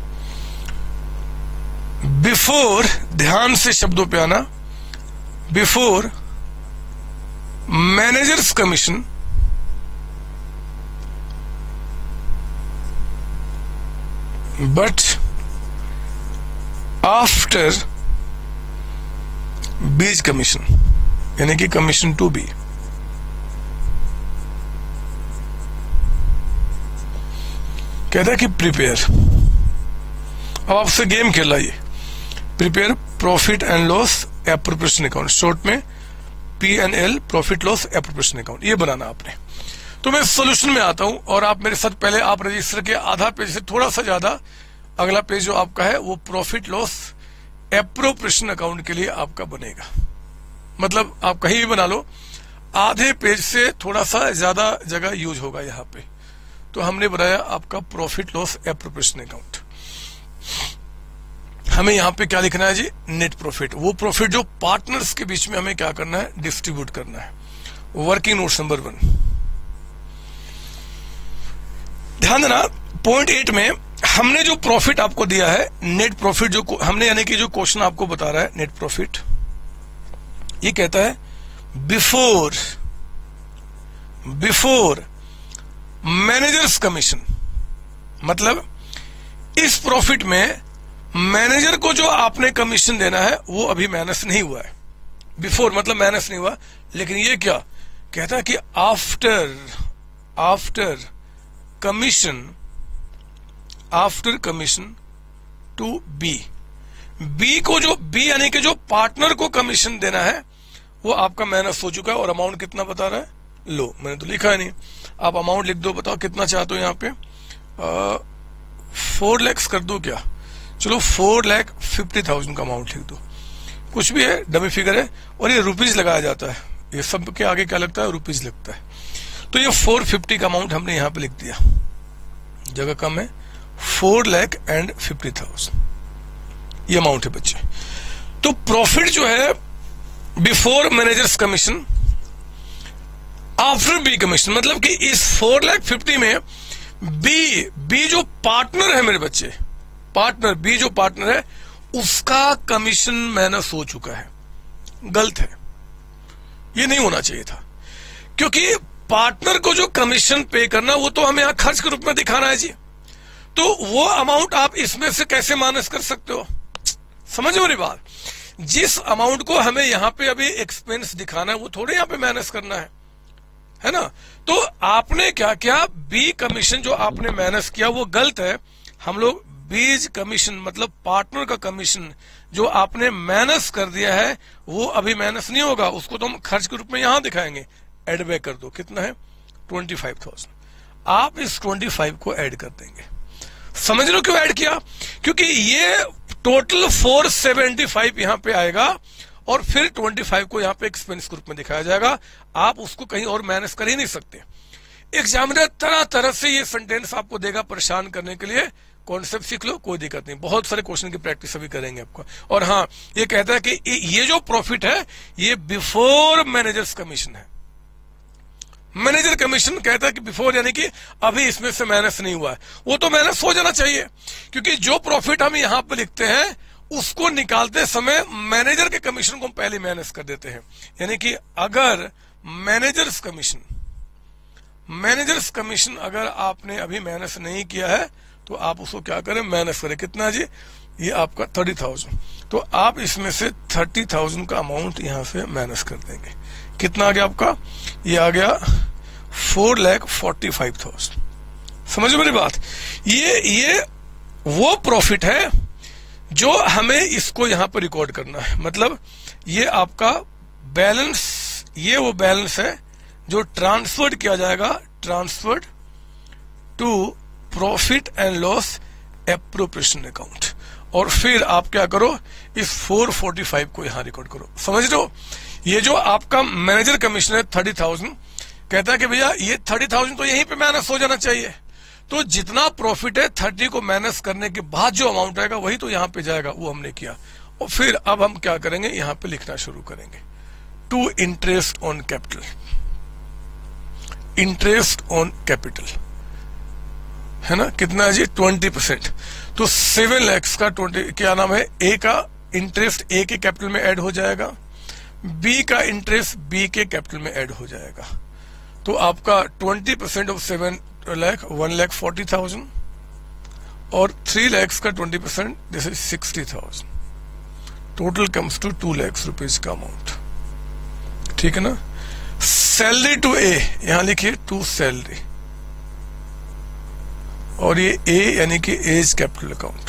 बिफोर, ध्यान से शब्दों पे आना, before managers commission but after B's commission, यानी कि कमीशन टू बी। कहता है कि प्रिपेयर, अब आपसे गेम खेला ये, prepare profit and loss appropriation account, short में P N L, profit loss appropriation account, ये बनाना आपने। तो मैं सॉल्यूशन में आता हूं और आप मेरे साथ पहले आप रजिस्टर के आधा पेज से थोड़ा सा ज्यादा अगला पेज जो आपका है वो प्रॉफिट लॉस एप्रोप्रिएशन अकाउंट के लिए आपका बनेगा। मतलब आप कहीं भी बना लो, आधे पेज से थोड़ा सा ज्यादा जगह यूज होगा यहाँ पे। तो हमने बनाया आपका प्रॉफिट लॉस एप्रोप्रिएशन अकाउंट। हमें यहाँ पे क्या लिखना है जी, नेट प्रॉफिट, वो प्रॉफिट जो पार्टनर्स के बीच में हमें क्या करना है, डिस्ट्रीब्यूट करना है। वर्किंग नोट्स नंबर वन, ध्यान देना पॉइंट एट में हमने जो प्रॉफिट आपको दिया है, नेट प्रॉफिट जो हमने, यानी कि जो क्वेश्चन आपको बता रहा है नेट प्रॉफिट, ये कहता है बिफोर बिफोर मैनेजर्स कमीशन, मतलब इस प्रॉफिट में मैनेजर को जो आपने कमीशन देना है वो अभी माइनस नहीं हुआ है। बिफोर मतलब माइनस नहीं हुआ, लेकिन ये क्या कहता है कि after after commission after commission to B, B को जो बी यानी कि जो पार्टनर को कमीशन देना है वो आपका माइनस हो चुका है। और अमाउंट कितना बता रहा है, लो मैंने तो लिखा है नहीं, आप अमाउंट लिख दो, बताओ कितना चाहते हो यहाँ पे, फोर लैक्स कर दो क्या, चलो फोर लैख फिफ्टी थाउजेंड का अमाउंट लिख दो, कुछ भी है, डमी फिगर है। और ये रुपीज लगाया जाता है, ये सब के आगे क्या लगता है, रुपीज लगता है। तो ये फोर फिफ्टी का अमाउंट हमने यहाँ पे लिख दिया, जगह कम है, four lakh and fifty thousand ये अमाउंट है बच्चे। तो प्रॉफिट जो है before managers commission after B commission, मतलब कि इस फोर लैख फिफ्टी में बी बी जो पार्टनर है मेरे बच्चे, पार्टनर बी जो पार्टनर है उसका कमीशन माइनस हो चुका है। गलत है, ये नहीं होना चाहिए था, क्योंकि पार्टनर को जो कमीशन पे करना वो तो हमें यहां खर्च के रूप में दिखाना है जी। तो वो अमाउंट आप इसमें से कैसे माइनस कर सकते हो? समझ मेरी बात। जिस अमाउंट को हमें यहाँ पे अभी एक्सपेंस दिखाना है वो थोड़े यहाँ पे माइनस करना है, है ना। तो आपने क्या किया, बी कमीशन जो आपने माइनस किया वो गलत है। हम लोग बीज कमीशन मतलब पार्टनर का कमीशन जो आपने माइनस कर दिया है वो अभी माइनस नहीं होगा, उसको तो हम खर्च के रूप में यहां दिखाएंगे। एड बैक कर दो, कितना है ट्वेंटी फाइव थाउजेंड। आप इस ट्वेंटी फाइव को ऐड कर देंगे। समझ लो क्यों ऐड किया? क्योंकि ये टोटल फोर सेवेंटी फाइव यहां पे आएगा और फिर ट्वेंटी फाइव को यहां पे एक्सपेंस के रूप में दिखाया जाएगा। आप उसको कहीं और माइनस कर ही नहीं सकते। एग्जामिनर तरह तरह से ये सेंटेंस आपको देगा परेशान करने के लिए। कॉन्सेप्ट सीख लो, कोई दिक्कत नहीं, बहुत सारे क्वेश्चन की प्रैक्टिस अभी करेंगे आपको। और हाँ, ये कहता है कि ये जो प्रॉफिट है ये बिफोर मैनेजर्स कमीशन है। मैनेजर कमीशन कहता है कि बिफोर यानी कि अभी इसमें से माइनस नहीं हुआ है, वो तो माइनस हो जाना चाहिए, क्योंकि जो प्रॉफिट हम यहां पर लिखते हैं उसको निकालते समय मैनेजर के कमीशन को हम पहले माइनस कर देते हैं। यानी कि अगर मैनेजर्स कमीशन मैनेजर्स कमीशन अगर आपने अभी माइनस नहीं किया है तो आप उसको क्या करें, माइनस करें। कितना जी? ये आपका थर्टी थाउजेंड। तो आप इसमें से थर्टी थाउजेंड का अमाउंट यहां से माइनस कर देंगे। कितना आ गया आपका? ये आ गया four lakh forty five thousand. समझो मेरी बात। ये ये वो प्रॉफिट है जो हमें इसको यहां पर रिकॉर्ड करना है। मतलब ये आपका बैलेंस, ये वो बैलेंस है जो ट्रांसफर्ड किया जाएगा, transferred to profit and loss appropriation account. और फिर आप क्या करो, इस फोर फोर्टी फाइव को यहां रिकॉर्ड करो। समझ लो, ये जो आपका मैनेजर कमीशन है थर्टी थाउजेंड, कहता है कि भैया ये थर्टी थाउजेंड तो यहीं पे माइनस हो जाना चाहिए। तो जितना प्रॉफिट है थर्टी को माइनस करने के बाद जो अमाउंट आएगा वही तो यहां पे जाएगा, वो हमने किया। और फिर अब हम क्या करेंगे, यहां पे लिखना शुरू करेंगे to interest on capital, interest on capital, है ना। कितना है जी? Twenty percent. तो सेवन लैक्स का ट्वेंटी, क्या नाम है, ए का इंटरेस्ट ए के कैपिटल में ऐड हो जाएगा, बी का इंटरेस्ट बी के कैपिटल में ऐड हो जाएगा। तो आपका twenty percent of seven lakh one lakh forty thousand और थ्री लैक्स का twenty percent this is sixty thousand. Total comes to two lakhs rupees का अमाउंट। ठीक है ना। सैलरी टू ए, यहां लिखिए टू सैलरी, और ये ए यानी कि एज कैपिटल अकाउंट,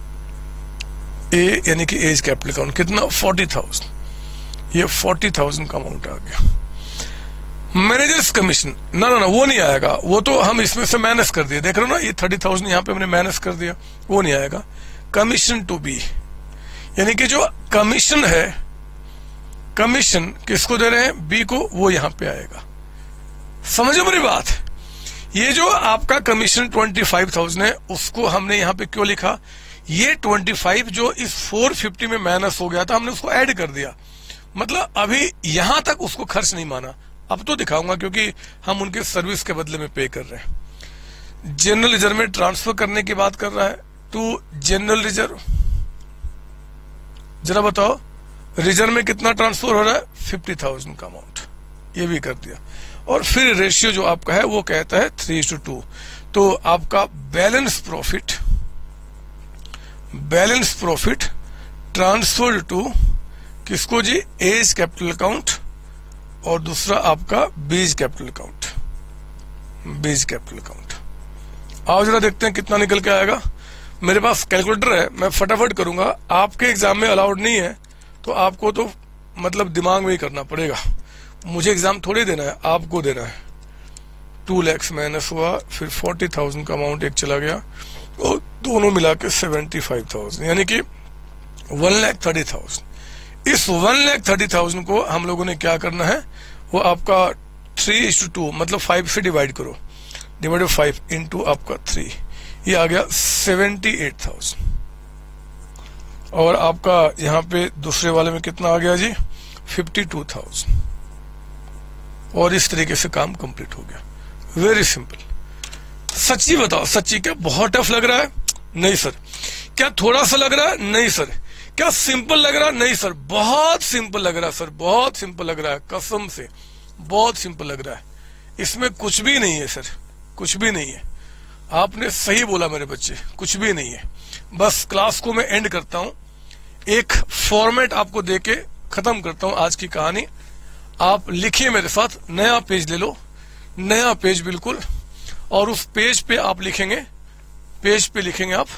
ए यानी कि एज कैपिटल अकाउंट। कितना? Forty thousand. ये फोर्टी थाउजेंड का अमाउंट आ गया। मैनेजर्स कमीशन, ना ना ना वो नहीं आएगा, वो तो हम इसमें से माइनस कर दिए। देख रहे हो ना, ये थर्टी थाउजेंड यहाँ पे हमने माइनस कर दिया, वो नहीं आएगा। कमीशन टू बी, यानी कि जो कमीशन है, कमीशन किसको दे रहे हैं, बी को, वो यहां पे आएगा। समझो मेरी बात। ये जो आपका कमीशन ट्वेंटी फाइव थाउजेंड है उसको हमने यहां पे क्यों लिखा, ये ट्वेंटी फाइव जो इस फोर फिफ्टी में माइनस हो गया था हमने उसको ऐड कर दिया। मतलब अभी यहां तक उसको खर्च नहीं माना, अब तो दिखाऊंगा क्योंकि हम उनके सर्विस के बदले में पे कर रहे हैं। जनरल रिजर्व में ट्रांसफर करने की बात कर रहा है टू जनरल रिजर्व। जरा बताओ रिजर्व में कितना ट्रांसफर हो रहा है, फिफ्टी थाउजेंड का अमाउंट, ये भी कर दिया। और फिर रेशियो जो आपका है वो कहता है थ्री टू टू। तो आपका balance profit, balance profit transferred to किसको जी, एज कैपिटल अकाउंट, और दूसरा आपका B's capital account, B's capital account. आओ जरा देखते हैं कितना निकल के आएगा। मेरे पास कैलकुलेटर है, मैं फटाफट करूंगा। आपके एग्जाम में अलाउड नहीं है तो आपको तो मतलब दिमाग में ही करना पड़ेगा। मुझे एग्जाम थोड़ी देना है, आपको देना है। टू लैक्स माइनस हुआ, फिर फोर्टी थाउजेंड का अमाउंट एक चला गया, और दोनों मिला के सेवेंटी फाइव थाउजेंड, यानी कि वन लैख थर्टी थाउजेंड। इस वन लैख थर्टी थाउजेंड को हम लोगों ने क्या करना है, वो आपका थ्री इज टू टू मतलब फाइव से डिवाइड करो, डिवाइड बाई फाइव इंटू आपका थ्री, ये आ गया सेवेंटी एट थाउजेंड। और आपका यहाँ पे दूसरे वाले में कितना आ गया जी, फिफ्टी टू थाउजेंड। और इस तरीके से काम कंप्लीट हो गया। Very simple. सच्ची बताओ, सच्ची क्या बहुत टफ लग रहा है? नहीं सर। क्या थोड़ा सा लग रहा है? नहीं सर। क्या सिंपल लग रहा है? नहीं सर, बहुत सिंपल लग रहा है सर, बहुत सिंपल लग रहा है, कसम से बहुत सिंपल लग रहा है। इसमें कुछ भी नहीं है सर, कुछ भी नहीं है। आपने सही बोला मेरे बच्चे, कुछ भी नहीं है। बस क्लास को मैं एंड करता हूं, एक फॉर्मेट आपको देके खत्म करता हूं आज की कहानी। आप लिखिए मेरे साथ, नया पेज ले लो, नया पेज बिल्कुल, और उस पेज पे आप लिखेंगे, पेज पे लिखेंगे आप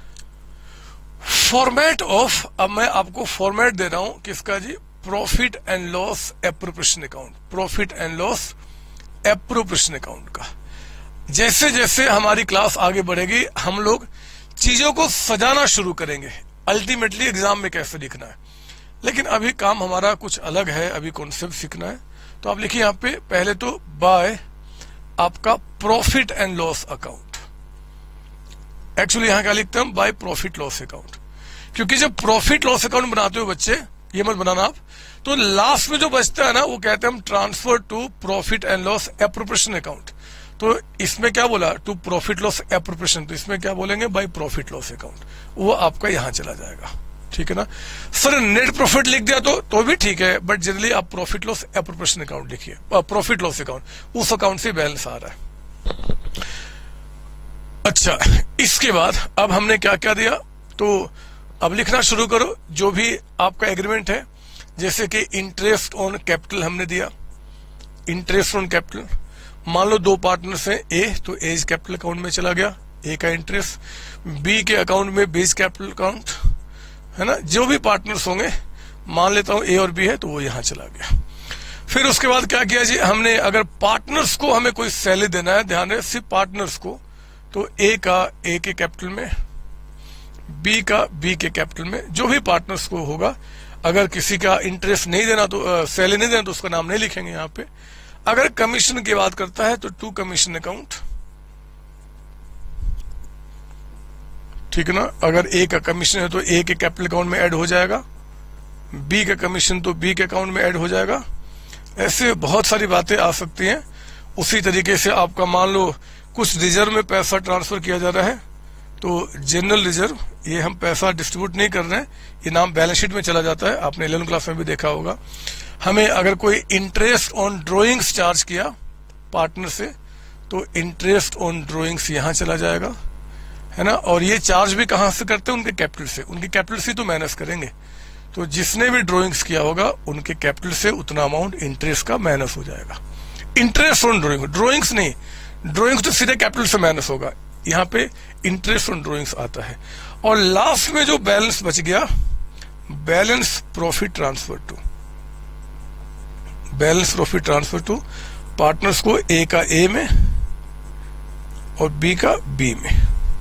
फॉर्मेट ऑफ, अब मैं आपको फॉर्मेट दे रहा हूं किसका जी, profit and loss appropriation account, profit and loss appropriation account का। जैसे जैसे हमारी क्लास आगे बढ़ेगी हम लोग चीजों को सजाना शुरू करेंगे, अल्टीमेटली एग्जाम में कैसे लिखना है। लेकिन अभी काम हमारा कुछ अलग है, अभी कॉन्सेप्ट सीखना है। तो आप लिखिए यहाँ पे पहले तो बाय आपका profit and loss account, actually यहां क्या लिखते हैं, बाय प्रॉफिट लॉस अकाउंट, क्योंकि जब प्रॉफिट लॉस अकाउंट बनाते हो बच्चे, ये मत बनाना आप, तो लास्ट में जो बचता है ना वो कहते हैं हम transfer to profit and loss appropriation account. तो इसमें क्या बोला, टू प्रॉफिट लॉस एप्रोप्रिएशन, तो इसमें क्या बोलेंगे, बाय प्रॉफिट लॉस अकाउंट, वो आपका यहां चला जाएगा, ठीक है ना। सर नेट प्रॉफिट लिख दिया तो तो भी ठीक है, बट जनरली आप प्रॉफिट लॉस एप्रोप्रिएशन अकाउंट लिखिए, प्रॉफिट लॉस अकाउंट, उस अकाउंट से बैलेंस आ रहा है। अच्छा, इसके बाद अब हमने क्या क्या दिया, तो अब लिखना शुरू करो जो भी आपका एग्रीमेंट है। जैसे कि इंटरेस्ट ऑन कैपिटल हमने दिया, इंटरेस्ट ऑन कैपिटल, मान लो दो पार्टनर्स हैं, ए तो एज कैपिटल अकाउंट में चला गया ए का इंटरेस्ट, बी के अकाउंट में बेस कैपिटल अकाउंट, है ना। जो भी पार्टनर्स होंगे, मान लेता हूं ए और बी है तो वो यहां चला गया। फिर उसके बाद क्या किया जी हमने, अगर पार्टनर्स को हमें कोई सैलरी देना है, ध्यान रहे सिर्फ पार्टनर्स को, तो ए का ए के कैपिटल में, बी का बी के कैपिटल में, जो भी पार्टनर्स को होगा। अगर किसी का इंटरेस्ट नहीं देना तो सैलरी नहीं देना तो उसका नाम नहीं लिखेंगे यहाँ पे। अगर कमीशन की बात करता है तो टू कमीशन अकाउंट, ठीक है ना। अगर ए का कमीशन है तो ए के कैपिटल अकाउंट में ऐड हो जाएगा, बी का कमीशन तो बी के अकाउंट में ऐड हो जाएगा। ऐसे बहुत सारी बातें आ सकती हैं। उसी तरीके से आपका मान लो कुछ रिजर्व में पैसा ट्रांसफर किया जा रहा है, तो जनरल रिजर्व, ये हम पैसा डिस्ट्रीब्यूट नहीं कर रहे हैं, ये नाम बैलेंस शीट में चला जाता है, आपने इलेवन क्लास में भी देखा होगा। हमें अगर कोई इंटरेस्ट ऑन ड्रॉइंग्स चार्ज किया पार्टनर से, तो इंटरेस्ट ऑन ड्रॉइंग्स यहां चला जाएगा, है ना। और ये चार्ज भी कहां से करते हैं, उनके कैपिटल से, उनके कैपिटल से तो माइनस करेंगे। तो जिसने भी ड्रॉइंग्स किया होगा उनके कैपिटल से उतना अमाउंट इंटरेस्ट का माइनस हो जाएगा। इंटरेस्ट ऑन ड्रॉइंग, ड्रॉइंग्स नहीं, ड्रॉइंग्स तो सीधे कैपिटल से माइनस होगा, यहाँ पे इंटरेस्ट ऑन ड्रॉइंग्स आता है। और लास्ट में जो बैलेंस बच गया, balance profit transfer to, balance profit transfer to partners को, ए का ए में और बी का बी में,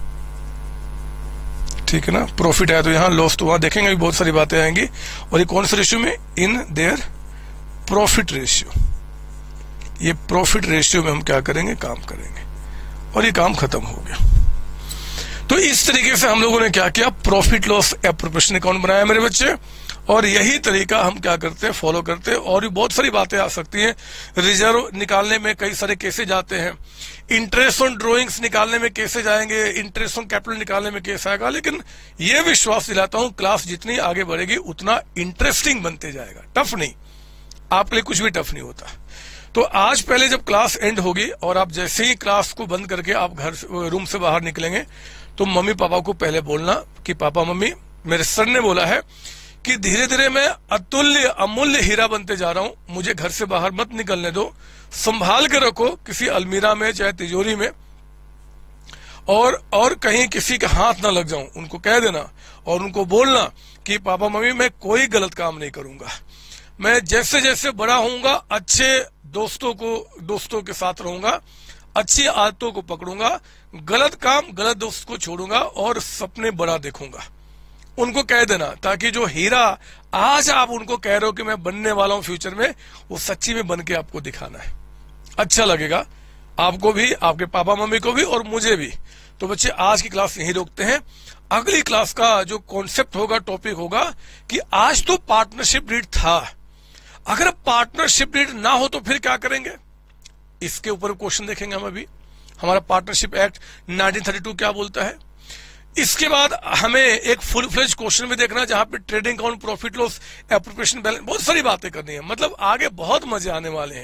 ठीक है ना। प्रॉफिट है तो यहां, लॉस तो वहां, देखेंगे बहुत सारी बातें आएंगी। और ये कौन से रेशियो में, इन देयर प्रॉफिट रेशियो, ये प्रॉफिट रेशियो में हम क्या करेंगे, काम करेंगे, और ये काम खत्म हो गया। तो इस तरीके से हम लोगों ने क्या किया, प्रॉफिट लॉस एप्रोप्रिएशन अकाउंट बनाया मेरे बच्चे। और यही तरीका हम क्या करते हैं, फॉलो करते हैं। और भी बहुत सारी बातें आ सकती हैं, रिजर्व निकालने में कई सारे केसेस जाते हैं, इंटरेस्ट ऑन ड्रॉइंग्स निकालने में केसेस जाएंगे, इंटरेस्ट ऑन कैपिटल निकालने में केस आएगा। लेकिन यह विश्वास दिलाता हूं, क्लास जितनी आगे बढ़ेगी उतना इंटरेस्टिंग बनते जाएगा, टफ नहीं, आपके लिए कुछ भी टफ नहीं होता। तो आज पहले जब क्लास एंड होगी और आप जैसे ही क्लास को बंद करके आप घर रूम से बाहर निकलेंगे, तो मम्मी पापा को पहले बोलना कि पापा मम्मी, मेरे सर ने बोला है कि धीरे धीरे मैं अतुल्य अमूल्य हीरा बनते जा रहा हूं, मुझे घर से बाहर मत निकलने दो, संभाल के रखो किसी अलमीरा में चाहे तिजोरी में, और और कहीं किसी के हाथ ना लग जाऊं, उनको कह देना। और उनको बोलना कि पापा मम्मी मैं कोई गलत काम नहीं करूंगा, मैं जैसे जैसे बड़ा होऊंगा अच्छे दोस्तों को दोस्तों के साथ रहूंगा, अच्छी आदतों को पकड़ूंगा, गलत काम गलत दोस्त को छोड़ूंगा और सपने बड़ा देखूंगा। उनको कह देना, ताकि जो हीरा आज आप उनको कह रहे हो कि मैं बनने वाला हूं फ्यूचर में, वो सच्ची में बन के आपको दिखाना है। अच्छा लगेगा आपको भी, आपके पापा मम्मी को भी और मुझे भी। तो बच्चे आज की क्लास यहीं रोकते हैं। अगली क्लास का जो कॉन्सेप्ट होगा, टॉपिक होगा कि आज तो पार्टनरशिप डीड था, अगर पार्टनरशिप डीड ना हो तो फिर क्या करेंगे, इसके ऊपर क्वेश्चन देखेंगे हम। अभी हमारा partnership act nineteen thirty two क्या बोलता है। इसके बाद हमें एक फुल फ्लेज क्वेश्चन भी देखना, जहां पे trading account, profit loss appropriation balance, बहुत सारी बातें करनी है। मतलब आगे बहुत मजे आने वाले हैं।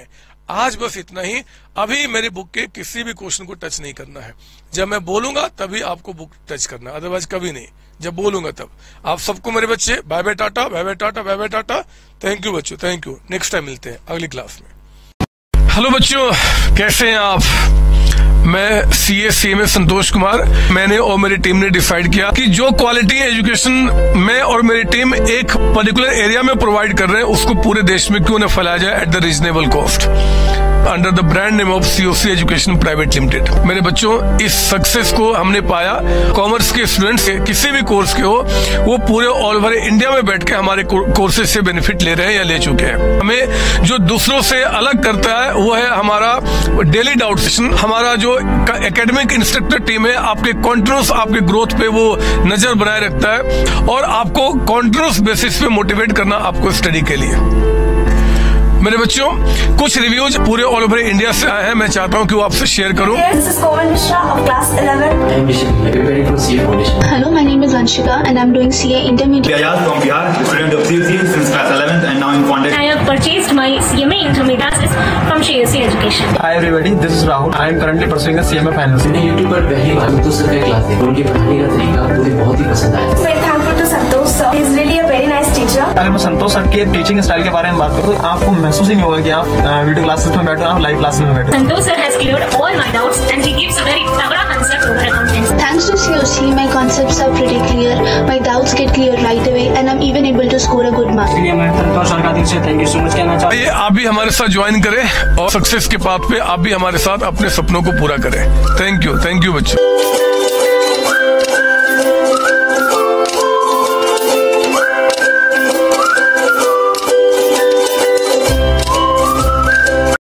आज बस इतना ही। अभी मेरी बुक के किसी भी क्वेश्चन को टच नहीं करना है। जब मैं बोलूंगा तभी आपको बुक टच करना, अदरवाइज कभी नहीं। जब बोलूंगा तब। आप सबको मेरे बच्चे bye bye tata, bye bye tata, bye bye tata. Thank you बच्चों, थैंक यू। नेक्स्ट टाइम मिलते हैं अगली क्लास में। हेलो बच्चों, कैसे हैं आप? मैं सी ए C M A Santosh Kumar. मैंने और मेरी टीम ने डिसाइड किया कि जो क्वालिटी एजुकेशन मैं और मेरी टीम एक पर्टिकुलर एरिया में प्रोवाइड कर रहे हैं, उसको पूरे देश में क्यों न फैलाया जाए at the reasonable cost, under the brand name of C O C education private limited. मेरे बच्चों, इस सक्सेस को हमने पाया, कॉमर्स के स्टूडेंट्स किसी भी कोर्स के हो, वो पूरे ऑल ओवर इंडिया में बैठ के हमारे कोर्सेज से बेनिफिट ले रहे हैं या ले चुके हैं। हमें जो दूसरों से अलग करता है वो है हमारा डेली डाउट सेशन। हमारा जो एकेडमिक इंस्ट्रक्टर टीम है, आपके कॉन्टिन्यूस आपके ग्रोथ पे वो नजर बनाए रखता है और आपको कॉन्टिन्यूस बेसिस पे मोटिवेट करना आपको स्टडी के लिए। मेरे बच्चों, कुछ रिव्यूज पूरे ऑल ओवर इंडिया से आए हैं, मैं चाहता हूं कि वो आपसे शेयर करूं। Hello, my name is Anshika and I'm doing C A Intermediate. Ayaz from Bihar, student of C S E since class eleventh and now in contact. I have purchased my C M A Intermediate from C S E Education. Hi everybody, this is Rahul. I am currently pursuing a C M A Finance. मैंने YouTube पर पहली बार तो sir का class देखा, उनके पढ़ाने का तरीका मुझे बहुत ही पसंद आया। Very thankful to Santosh sir. He is really a very nice teacher. अगर मैं संतोष सर के टीचिंग स्टाइल के बारे में बात करूँ तो आपको महसूस ही नहीं होगा कि आप वीडियो क्लासेस में बैठे हो, आप लाइव क्लासेस में बैठे हो। Santosh sir has cleared all my doubts and he gives a very तगड़ा concept over accounting. Thanks to C O C, my concepts are pretty clear, my doubts get clear right away and I'm even able to score a good mark. इसलिए मैं Santosh sir का दिल से thank you so much कहना चाहता हूँ। आइए आप भी हमारे साथ ज्वाइन करें और सक्सेस के पाथ पे आप भी हमारे साथ अपने सपनों को पूरा करें। थैंक यू, थैंक यू बच्चों।